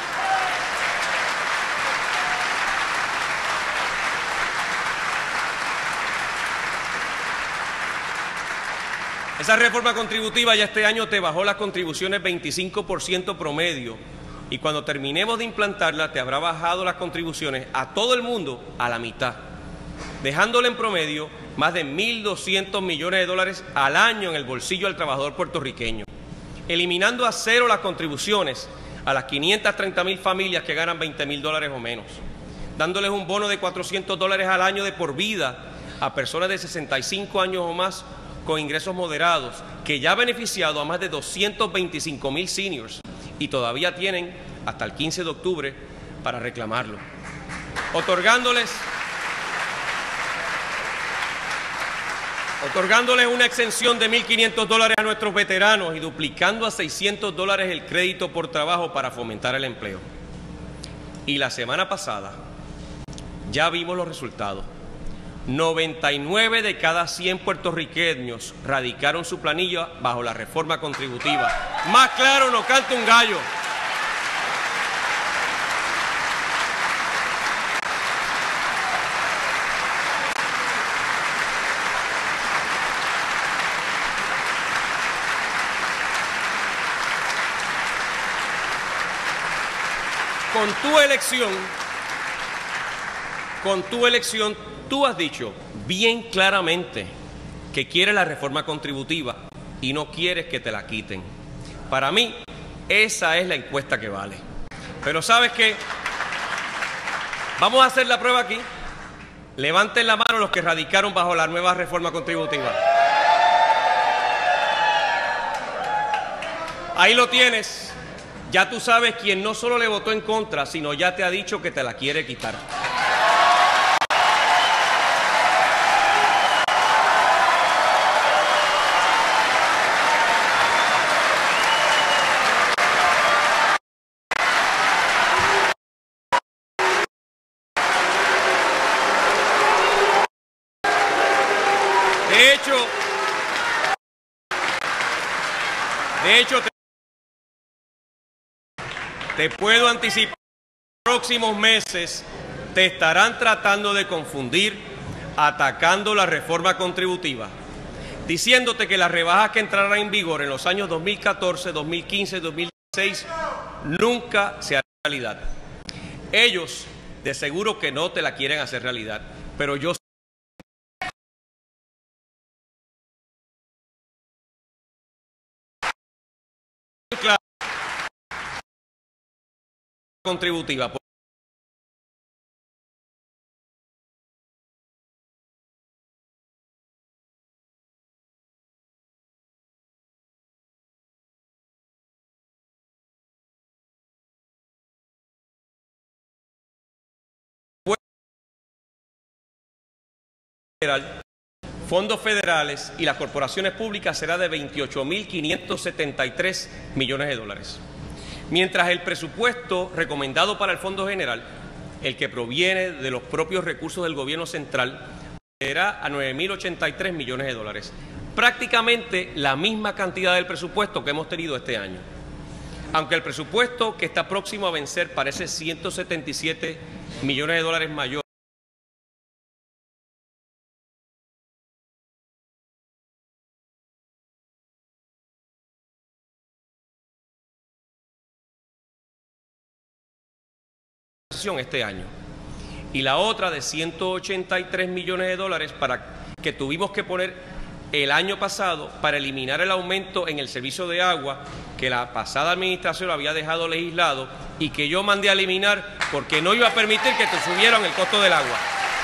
Speaker 1: Esa reforma contributiva ya este año te bajó las contribuciones 25% promedio y cuando terminemos de implantarla te habrá bajado las contribuciones a todo el mundo a la mitad, dejándole en promedio más de $1.200 millones al año en el bolsillo del trabajador puertorriqueño, eliminando a cero las contribuciones a las 530.000 familias que ganan $20.000 o menos, dándoles un bono de $400 al año de por vida a personas de 65 años o más con ingresos moderados, que ya ha beneficiado a más de 225.000 seniors y todavía tienen hasta el 15 de octubre para reclamarlo, otorgándoles una exención de $1.500 a nuestros veteranos y duplicando a $600 el crédito por trabajo para fomentar el empleo. Y la semana pasada ya vimos los resultados. 99 de cada 100 puertorriqueños radicaron su planilla bajo la reforma contributiva. Más claro no canta un gallo. Con tu elección, tú has dicho bien claramente que quieres la reforma contributiva y no quieres que te la quiten. Para mí, esa es la encuesta que vale. Pero ¿sabes qué? Vamos a hacer la prueba aquí. Levanten la mano los que radicaron bajo la nueva reforma contributiva. Ahí lo tienes. Ya tú sabes quién no solo le votó en contra, sino ya te ha dicho que te la quiere quitar. De hecho, De hecho, te puedo anticipar que en los próximos meses te estarán tratando de confundir, atacando la reforma contributiva, diciéndote que las rebajas que entrarán en vigor en los años 2014, 2015 y 2016 nunca se harán realidad. Ellos de seguro que no te la quieren hacer realidad, pero yo claro contributiva. Fondos federales y las corporaciones públicas será de 28.573 millones de dólares. Mientras el presupuesto recomendado para el Fondo General, el que proviene de los propios recursos del gobierno central, será a 9.083 millones de dólares. Prácticamente la misma cantidad del presupuesto que hemos tenido este año. Aunque el presupuesto que está próximo a vencer parece 177 millones de dólares mayor, este año, y la otra de 183 millones de dólares que tuvimos que poner el año pasado para eliminar el aumento en el servicio de agua que la pasada administración había dejado legislado y que yo mandé a eliminar porque no iba a permitir que te subieran el costo del agua.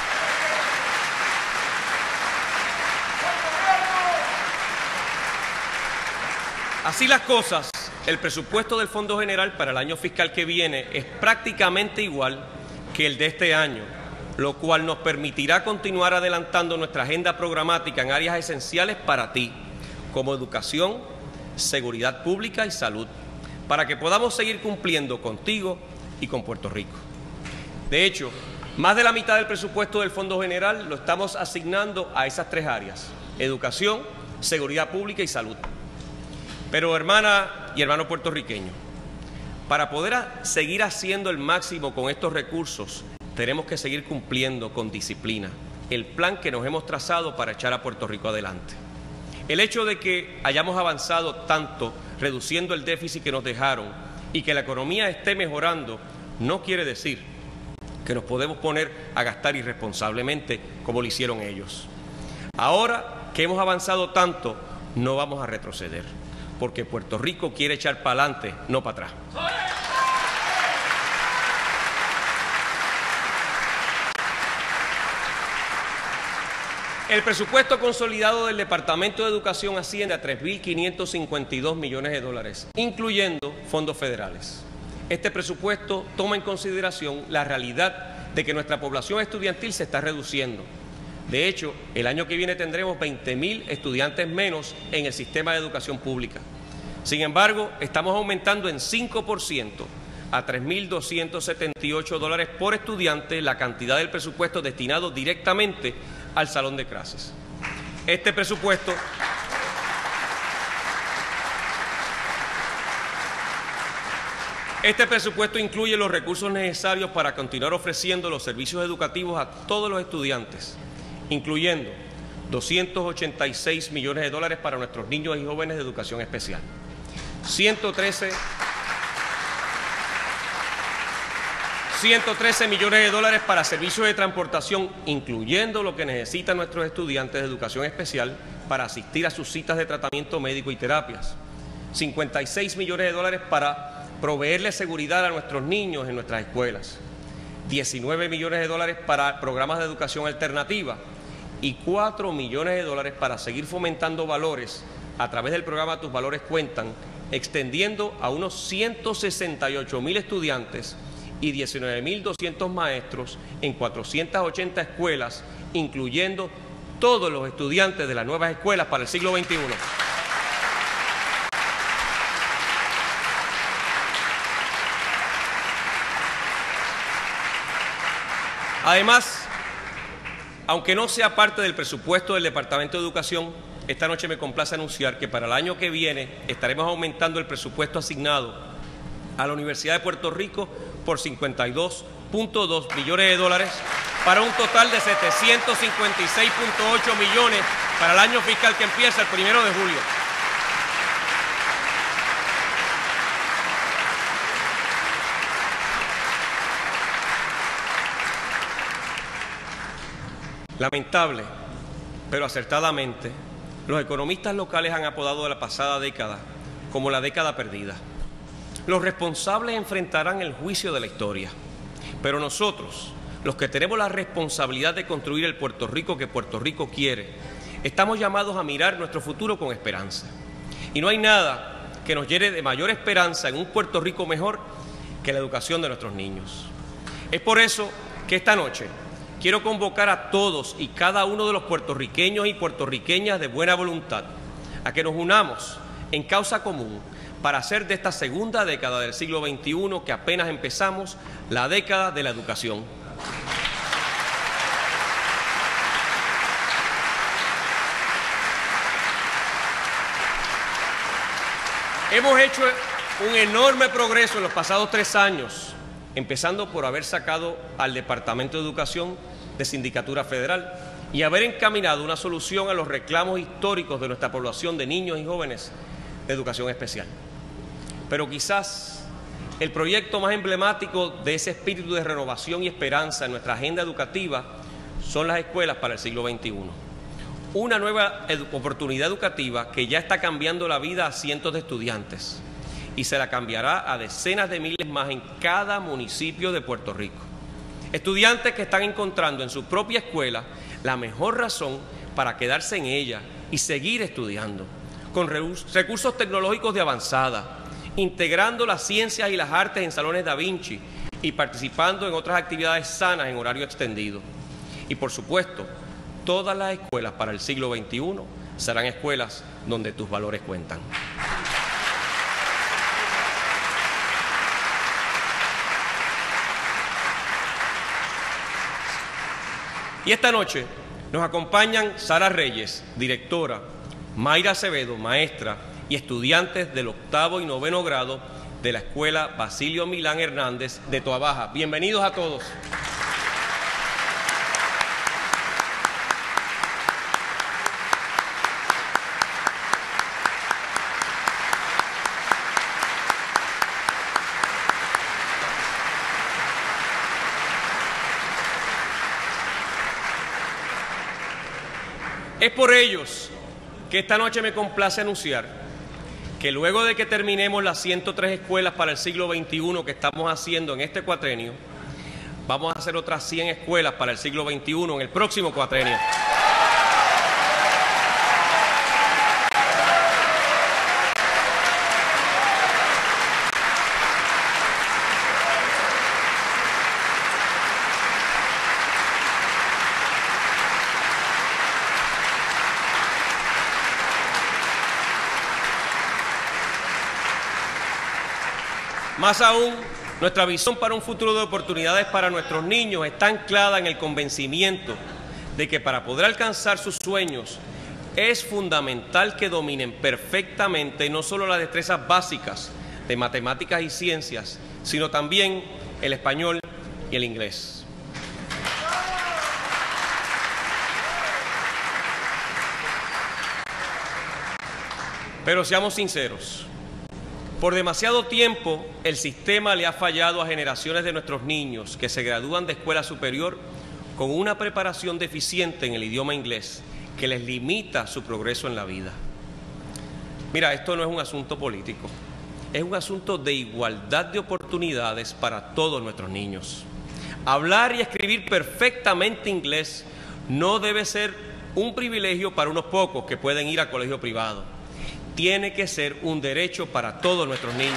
Speaker 1: Así las cosas, el presupuesto del Fondo General para el año fiscal que viene es prácticamente igual que el de este año, lo cual nos permitirá continuar adelantando nuestra agenda programática en áreas esenciales para ti, como educación, seguridad pública y salud, para que podamos seguir cumpliendo contigo y con Puerto Rico. De hecho, más de la mitad del presupuesto del Fondo General lo estamos asignando a esas tres áreas: educación, seguridad pública y salud. Pero, hermana y hermano puertorriqueño, para poder seguir haciendo el máximo con estos recursos, tenemos que seguir cumpliendo con disciplina el plan que nos hemos trazado para echar a Puerto Rico adelante. El hecho de que hayamos avanzado tanto reduciendo el déficit que nos dejaron y que la economía esté mejorando no quiere decir que nos podemos poner a gastar irresponsablemente como lo hicieron ellos. Ahora que hemos avanzado tanto, no vamos a retroceder, porque Puerto Rico quiere echar para adelante, no para atrás. El presupuesto consolidado del Departamento de Educación asciende a 3.552 millones de dólares, incluyendo fondos federales. Este presupuesto toma en consideración la realidad de que nuestra población estudiantil se está reduciendo. De hecho, el año que viene tendremos 20.000 estudiantes menos en el sistema de educación pública. Sin embargo, estamos aumentando en 5% a $3.278 por estudiante la cantidad del presupuesto destinado directamente al salón de clases. Este presupuesto incluye los recursos necesarios para continuar ofreciendo los servicios educativos a todos los estudiantes, incluyendo 286 millones de dólares para nuestros niños y jóvenes de educación especial, 113 millones de dólares para servicios de transportación, incluyendo lo que necesitan nuestros estudiantes de educación especial para asistir a sus citas de tratamiento médico y terapias, 56 millones de dólares para proveerle seguridad a nuestros niños en nuestras escuelas, 19 millones de dólares para programas de educación alternativa y 4 millones de dólares para seguir fomentando valores a través del programa Tus Valores Cuentan, extendiendo a unos 168.000 estudiantes y 19.200 maestros en 480 escuelas, incluyendo todos los estudiantes de las nuevas escuelas para el siglo XXI. Además, aunque no sea parte del presupuesto del Departamento de Educación, esta noche me complace anunciar que para el año que viene estaremos aumentando el presupuesto asignado a la Universidad de Puerto Rico por 52.2 millones de dólares para un total de 756.8 millones para el año fiscal que empieza el 1 de julio. Lamentable, pero acertadamente, los economistas locales han apodado a la pasada década como la década perdida. Los responsables enfrentarán el juicio de la historia, pero nosotros, los que tenemos la responsabilidad de construir el Puerto Rico que Puerto Rico quiere, estamos llamados a mirar nuestro futuro con esperanza. Y no hay nada que nos llene de mayor esperanza en un Puerto Rico mejor que la educación de nuestros niños. Es por eso que esta noche quiero convocar a todos y cada uno de los puertorriqueños y puertorriqueñas de buena voluntad a que nos unamos en causa común para hacer de esta segunda década del siglo XXI, que apenas empezamos, la década de la educación. Hemos hecho un enorme progreso en los pasados 3 años, empezando por haber sacado al Departamento de Educación de Sindicatura Federal y haber encaminado una solución a los reclamos históricos de nuestra población de niños y jóvenes de educación especial. Pero quizás el proyecto más emblemático de ese espíritu de renovación y esperanza en nuestra agenda educativa son las escuelas para el siglo XXI. Una nueva oportunidad educativa que ya está cambiando la vida a cientos de estudiantes y se la cambiará a decenas de miles más en cada municipio de Puerto Rico. Estudiantes que están encontrando en su propia escuela la mejor razón para quedarse en ella y seguir estudiando, con recursos tecnológicos de avanzada, integrando las ciencias y las artes en salones Da Vinci y participando en otras actividades sanas en horario extendido. Y por supuesto, todas las escuelas para el siglo XXI serán escuelas donde tus valores cuentan. Y esta noche nos acompañan Sara Reyes, directora, Mayra Acevedo, maestra, y estudiantes del 8º y 9º grado de la Escuela Basilio Milán Hernández de Toabaja. Bienvenidos a todos. Es por ellos que esta noche me complace anunciar que luego de que terminemos las 103 escuelas para el siglo XXI que estamos haciendo en este cuatrenio, vamos a hacer otras 100 escuelas para el siglo XXI en el próximo cuatrenio. Más aún, nuestra visión para un futuro de oportunidades para nuestros niños está anclada en el convencimiento de que para poder alcanzar sus sueños es fundamental que dominen perfectamente no solo las destrezas básicas de matemáticas y ciencias, sino también el español y el inglés. Pero seamos sinceros. Por demasiado tiempo, el sistema le ha fallado a generaciones de nuestros niños que se gradúan de escuela superior con una preparación deficiente en el idioma inglés que les limita su progreso en la vida. Mira, esto no es un asunto político, es un asunto de igualdad de oportunidades para todos nuestros niños. Hablar y escribir perfectamente inglés no debe ser un privilegio para unos pocos que pueden ir a colegio privado. Tiene que ser un derecho para todos nuestros niños.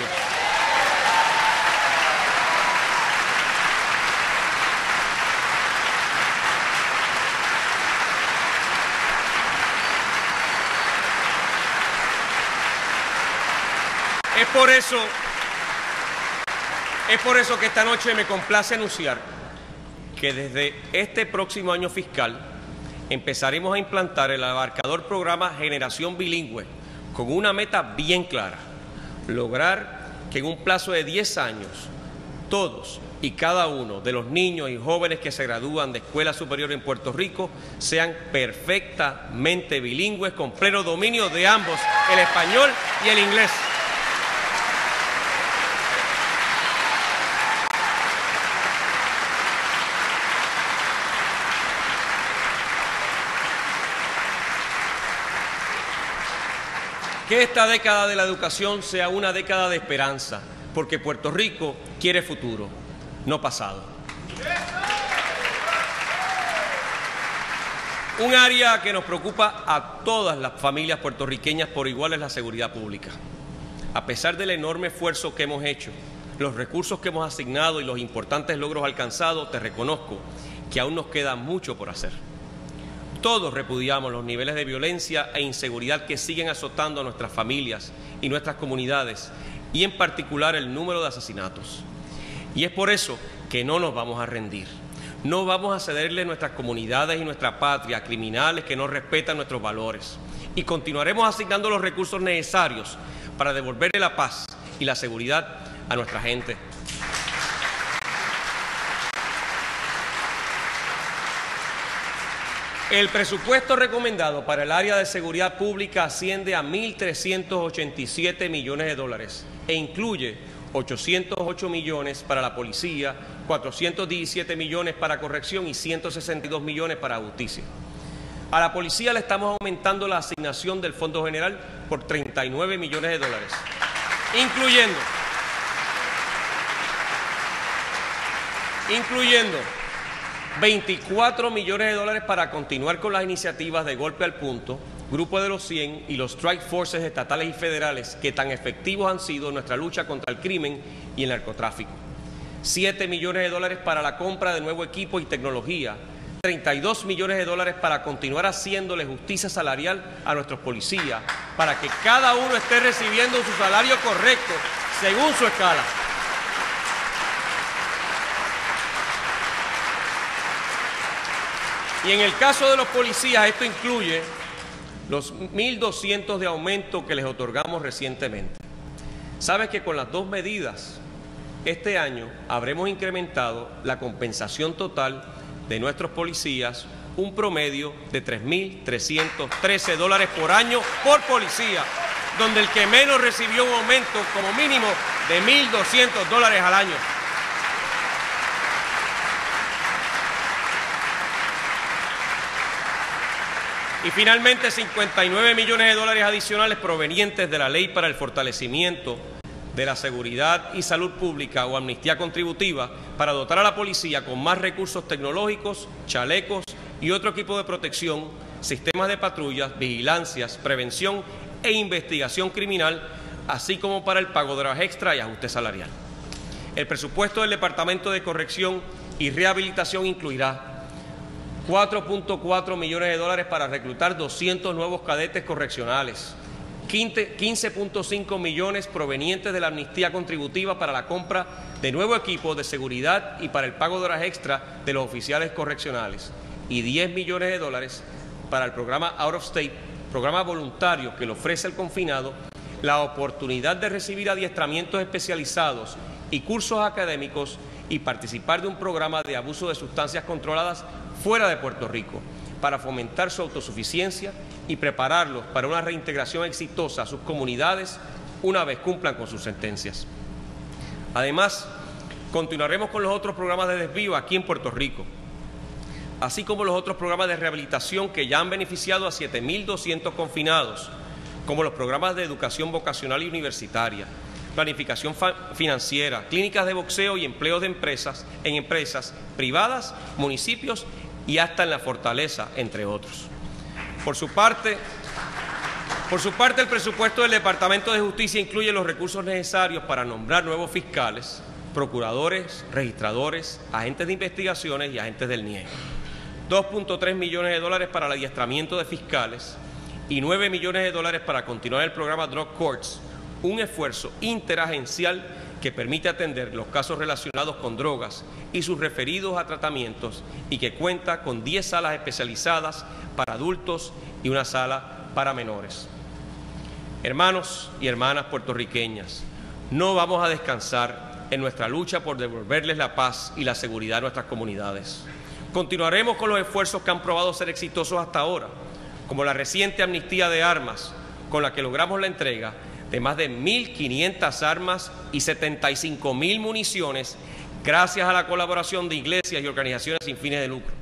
Speaker 1: Es por eso que esta noche me complace anunciar que desde este próximo año fiscal empezaremos a implantar el abarcador programa Generación Bilingüe con una meta bien clara: lograr que en un plazo de 10 años todos y cada uno de los niños y jóvenes que se gradúan de escuela superior en Puerto Rico sean perfectamente bilingües con pleno dominio de ambos, el español y el inglés. Que esta década de la educación sea una década de esperanza, porque Puerto Rico quiere futuro, no pasado. Un área que nos preocupa a todas las familias puertorriqueñas por igual es la seguridad pública. A pesar del enorme esfuerzo que hemos hecho, los recursos que hemos asignado y los importantes logros alcanzados, te reconozco que aún nos queda mucho por hacer. Todos repudiamos los niveles de violencia e inseguridad que siguen azotando a nuestras familias y nuestras comunidades, y en particular el número de asesinatos. Y es por eso que no nos vamos a rendir. No vamos a cederle nuestras comunidades y nuestra patria a criminales que no respetan nuestros valores. Y continuaremos asignando los recursos necesarios para devolverle la paz y la seguridad a nuestra gente. El presupuesto recomendado para el área de seguridad pública asciende a 1.387 millones de dólares e incluye 808 millones para la policía, 417 millones para corrección y 162 millones para justicia. A la policía le estamos aumentando la asignación del Fondo General por 39 millones de dólares, incluyendo 24 millones de dólares para continuar con las iniciativas de Golpe al Punto, Grupo de los 100 y los Strike Forces estatales y federales que tan efectivos han sido en nuestra lucha contra el crimen y el narcotráfico. 7 millones de dólares para la compra de nuevo equipo y tecnología. 32 millones de dólares para continuar haciéndole justicia salarial a nuestros policías, para que cada uno esté recibiendo su salario correcto según su escala. Y en el caso de los policías, esto incluye los 1.200 de aumento que les otorgamos recientemente. Sabes que con las dos medidas, este año habremos incrementado la compensación total de nuestros policías, un promedio de $3.313 por año por policía, donde el que menos recibió un aumento como mínimo de $1.200 al año. Y finalmente 59 millones de dólares adicionales provenientes de la Ley para el Fortalecimiento de la Seguridad y Salud Pública o Amnistía Contributiva para dotar a la policía con más recursos tecnológicos, chalecos y otro equipo de protección, sistemas de patrullas, vigilancias, prevención e investigación criminal, así como para el pago de horas extra y ajuste salarial. El presupuesto del Departamento de Corrección y Rehabilitación incluirá 4.4 millones de dólares para reclutar 200 nuevos cadetes correccionales, 15.5 millones provenientes de la amnistía contributiva para la compra de nuevo equipo de seguridad y para el pago de horas extra de los oficiales correccionales, y 10 millones de dólares para el programa Out of State, programa voluntario que le ofrece al confinado la oportunidad de recibir adiestramientos especializados y cursos académicos y participar de un programa de abuso de sustancias controladas fuera de Puerto Rico, para fomentar su autosuficiencia y prepararlos para una reintegración exitosa a sus comunidades una vez cumplan con sus sentencias. Además, continuaremos con los otros programas de desvío aquí en Puerto Rico, así como los otros programas de rehabilitación que ya han beneficiado a 7.200 confinados, como los programas de educación vocacional y universitaria, planificación financiera, clínicas de boxeo y empleos de empresas privadas, municipios y hasta en la Fortaleza, entre otros. Por su parte, el presupuesto del Departamento de Justicia incluye los recursos necesarios para nombrar nuevos fiscales, procuradores, registradores, agentes de investigaciones y agentes del NIE. 2.3 millones de dólares para el adiestramiento de fiscales y 9 millones de dólares para continuar el programa Drug Courts, un esfuerzo interagencial que permite atender los casos relacionados con drogas y sus referidos a tratamientos y que cuenta con 10 salas especializadas para adultos y una sala para menores. Hermanos y hermanas puertorriqueñas, no vamos a descansar en nuestra lucha por devolverles la paz y la seguridad a nuestras comunidades. Continuaremos con los esfuerzos que han probado ser exitosos hasta ahora, como la reciente amnistía de armas, con la que logramos la entrega de más de 1.500 armas y 75.000 municiones, gracias a la colaboración de iglesias y organizaciones sin fines de lucro.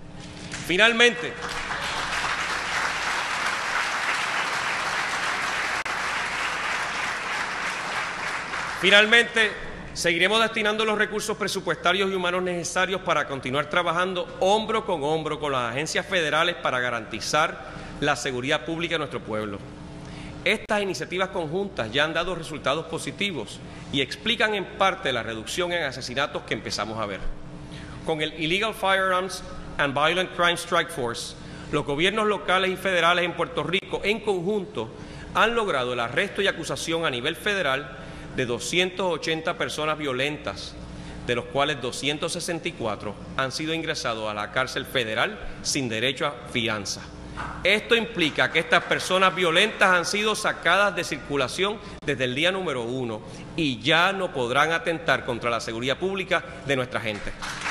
Speaker 1: Finalmente, seguiremos destinando los recursos presupuestarios y humanos necesarios para continuar trabajando hombro con las agencias federales para garantizar la seguridad pública de nuestro pueblo. Estas iniciativas conjuntas ya han dado resultados positivos y explican en parte la reducción en asesinatos que empezamos a ver. Con el Illegal Firearms and Violent Crime Strike Force, los gobiernos locales y federales en Puerto Rico en conjunto han logrado el arresto y acusación a nivel federal de 280 personas violentas, de los cuales 264 han sido ingresados a la cárcel federal sin derecho a fianza. Esto implica que estas personas violentas han sido sacadas de circulación desde el día número 1 y ya no podrán atentar contra la seguridad pública de nuestra gente.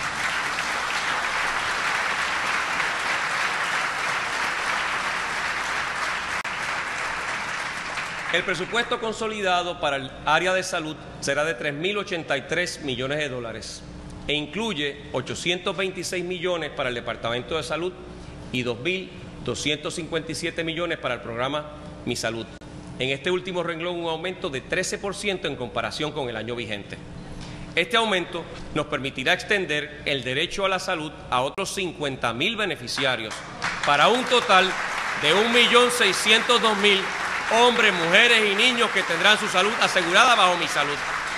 Speaker 1: El presupuesto consolidado para el área de salud será de $3.083 millones e incluye 826 millones para el Departamento de Salud y 2.257 millones para el programa Mi Salud. En este último renglón, un aumento de 13% en comparación con el año vigente. Este aumento nos permitirá extender el derecho a la salud a otros 50.000 beneficiarios, para un total de 1.602.000 hombres, mujeres y niños que tendrán su salud asegurada bajo Mi Salud.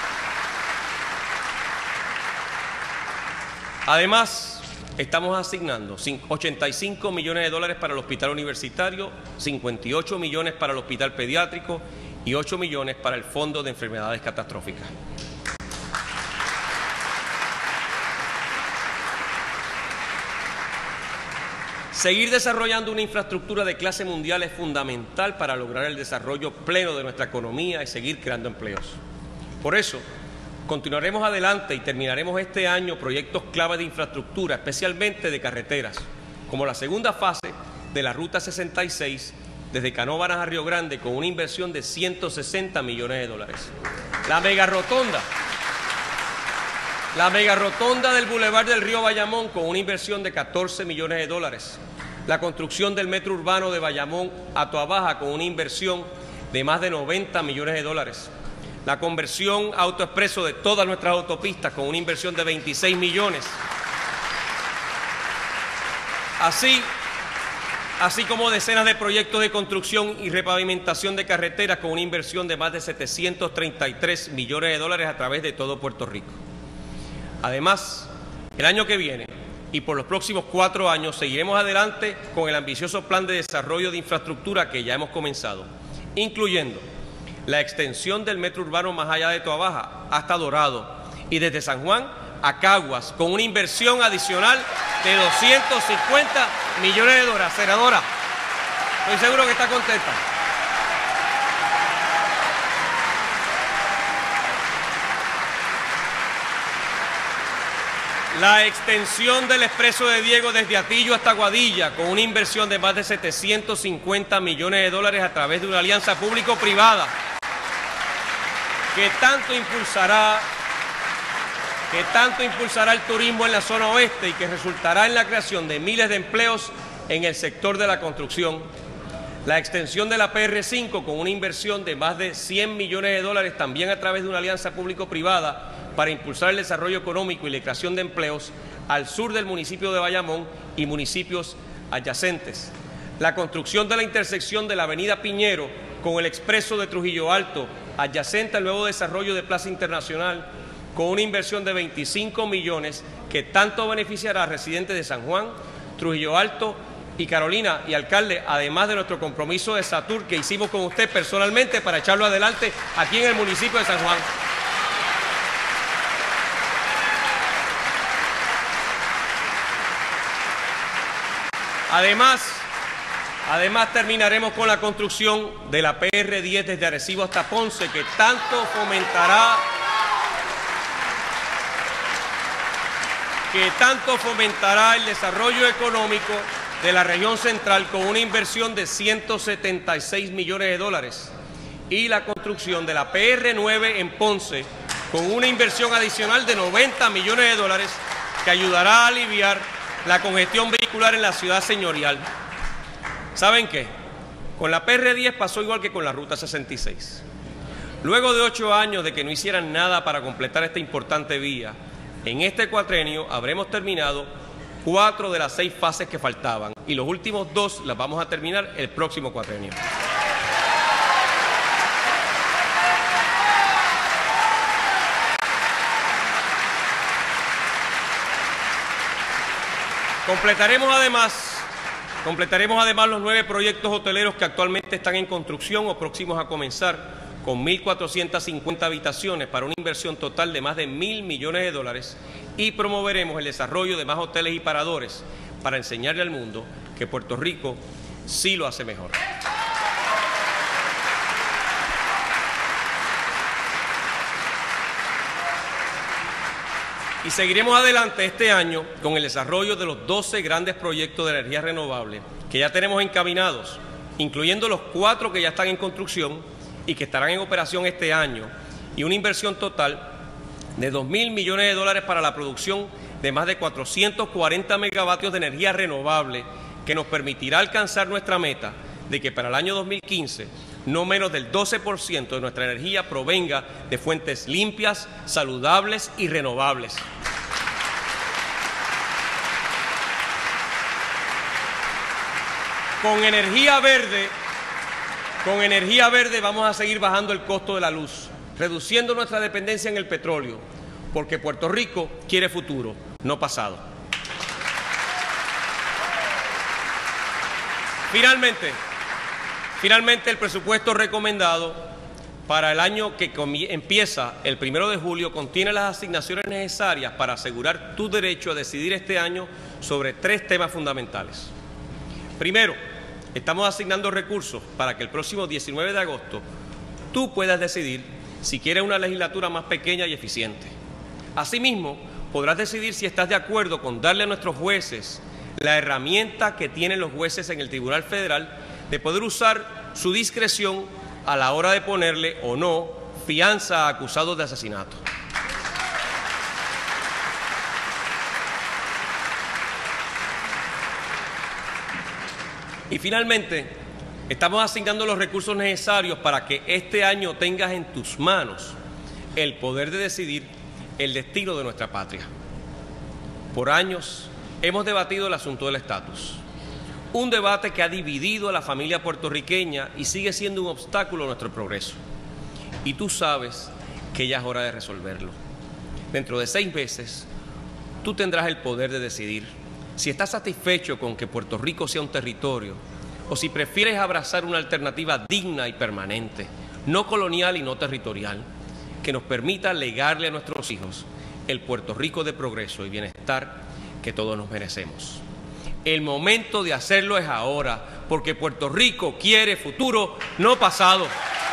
Speaker 1: Además, estamos asignando $85 millones para el hospital universitario, 58 millones para el hospital pediátrico y 8 millones para el Fondo de Enfermedades Catastróficas. Seguir desarrollando una infraestructura de clase mundial es fundamental para lograr el desarrollo pleno de nuestra economía y seguir creando empleos. Por eso, continuaremos adelante y terminaremos este año proyectos clave de infraestructura, especialmente de carreteras, como la segunda fase de la Ruta 66 desde Canóvanas a Río Grande, con una inversión de $160 millones. La megarrotonda del Boulevard del Río Bayamón, con una inversión de $14 millones. La construcción del metro urbano de Bayamón a Toabaja, con una inversión de más de $90 millones. La conversión a autoexpreso de todas nuestras autopistas, con una inversión de $26 millones. Así como decenas de proyectos de construcción y repavimentación de carreteras, con una inversión de más de $733 millones a través de todo Puerto Rico. Además, el año que viene y por los próximos 4 años seguiremos adelante con el ambicioso plan de desarrollo de infraestructura que ya hemos comenzado, incluyendo la extensión del metro urbano más allá de Toabaja hasta Dorado y desde San Juan a Caguas, con una inversión adicional de $250 millones. Senadora, estoy seguro que está contenta. La extensión del expreso de Diego desde Atillo hasta Aguadilla, con una inversión de más de $750 millones a través de una alianza público-privada que tanto impulsará el turismo en la zona oeste y que resultará en la creación de miles de empleos en el sector de la construcción. La extensión de la PR5, con una inversión de más de $100 millones, también a través de una alianza público-privada, para impulsar el desarrollo económico y la creación de empleos al sur del municipio de Bayamón y municipios adyacentes. La construcción de la intersección de la avenida Piñero con el expreso de Trujillo Alto, adyacente al nuevo desarrollo de Plaza Internacional, con una inversión de $25 millones que tanto beneficiará a residentes de San Juan, Trujillo Alto y Carolina y alcalde, además de nuestro compromiso de SATUR que hicimos con usted personalmente para echarlo adelante aquí en el municipio de San Juan. Además terminaremos con la construcción de la PR10 desde Arecibo hasta Ponce, que tanto fomentará el desarrollo económico de la región central con una inversión de 176 millones de dólares y la construcción de la PR9 en Ponce con una inversión adicional de 90 millones de dólares que ayudará a aliviar la congestión vehicular en la ciudad señorial. ¿Saben qué? Con la PR10 pasó igual que con la Ruta 66. Luego de 8 años de que no hicieran nada para completar esta importante vía, en este cuatrenio habremos terminado 4 de las 6 fases que faltaban y los últimos 2 las vamos a terminar el próximo cuatrenio. Completaremos además los 9 proyectos hoteleros que actualmente están en construcción o próximos a comenzar, con 1.450 habitaciones para una inversión total de más de 1.000 millones de dólares, y promoveremos el desarrollo de más hoteles y paradores para enseñarle al mundo que Puerto Rico sí lo hace mejor. Y seguiremos adelante este año con el desarrollo de los 12 grandes proyectos de energía renovable que ya tenemos encaminados, incluyendo los 4 que ya están en construcción y que estarán en operación este año, y una inversión total de 2.000 millones de dólares para la producción de más de 440 megavatios de energía renovable, que nos permitirá alcanzar nuestra meta de que para el año 2015 no menos del 12% de nuestra energía provenga de fuentes limpias, saludables y renovables. Con energía verde vamos a seguir bajando el costo de la luz, reduciendo nuestra dependencia en el petróleo, porque Puerto Rico quiere futuro, no pasado. Finalmente, el presupuesto recomendado para el año que empieza el 1 de julio contiene las asignaciones necesarias para asegurar tu derecho a decidir este año sobre 3 temas fundamentales. Primero, estamos asignando recursos para que el próximo 19 de agosto tú puedas decidir si quieres una legislatura más pequeña y eficiente. Asimismo, podrás decidir si estás de acuerdo con darle a nuestros jueces la herramienta que tienen los jueces en el Tribunal Federal de poder usar su discreción a la hora de ponerle o no fianza a acusados de asesinato. Y finalmente, estamos asignando los recursos necesarios para que este año tengas en tus manos el poder de decidir el destino de nuestra patria. Por años hemos debatido el asunto del estatus. Un debate que ha dividido a la familia puertorriqueña y sigue siendo un obstáculo a nuestro progreso. Y tú sabes que ya es hora de resolverlo. Dentro de 6 meses, tú tendrás el poder de decidir si estás satisfecho con que Puerto Rico sea un territorio o si prefieres abrazar una alternativa digna y permanente, no colonial y no territorial, que nos permita legarle a nuestros hijos el Puerto Rico de progreso y bienestar que todos nos merecemos. El momento de hacerlo es ahora, porque Puerto Rico quiere futuro, no pasado.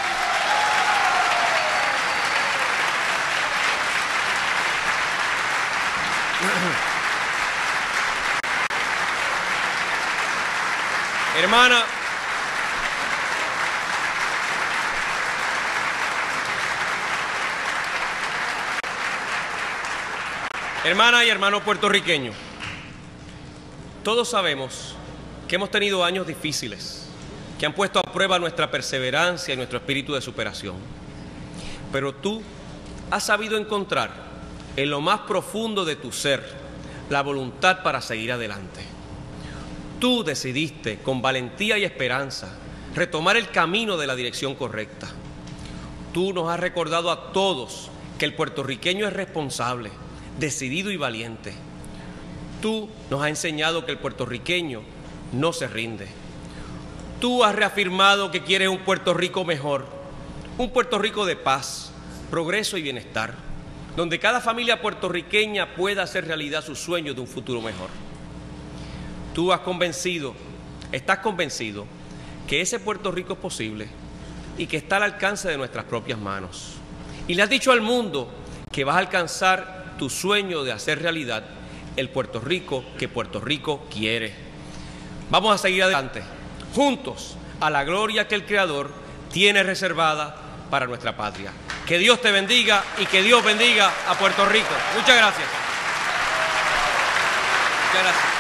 Speaker 1: Hermana y hermano puertorriqueño, todos sabemos que hemos tenido años difíciles, que han puesto a prueba nuestra perseverancia y nuestro espíritu de superación. Pero tú has sabido encontrar en lo más profundo de tu ser la voluntad para seguir adelante. Tú decidiste con valentía y esperanza retomar el camino de la dirección correcta. Tú nos has recordado a todos que el puertorriqueño es responsable, decidido y valiente. Tú nos has enseñado que el puertorriqueño no se rinde. Tú has reafirmado que quieres un Puerto Rico mejor, un Puerto Rico de paz, progreso y bienestar, donde cada familia puertorriqueña pueda hacer realidad sus sueños de un futuro mejor. tú estás convencido que ese Puerto Rico es posible y que está al alcance de nuestras propias manos. Y le has dicho al mundo que vas a alcanzar tu sueño de hacer realidad el Puerto Rico que Puerto Rico quiere. Vamos a seguir adelante, juntos, a la gloria que el Creador tiene reservada para nuestra patria. Que Dios te bendiga y que Dios bendiga a Puerto Rico. Muchas gracias. Muchas gracias.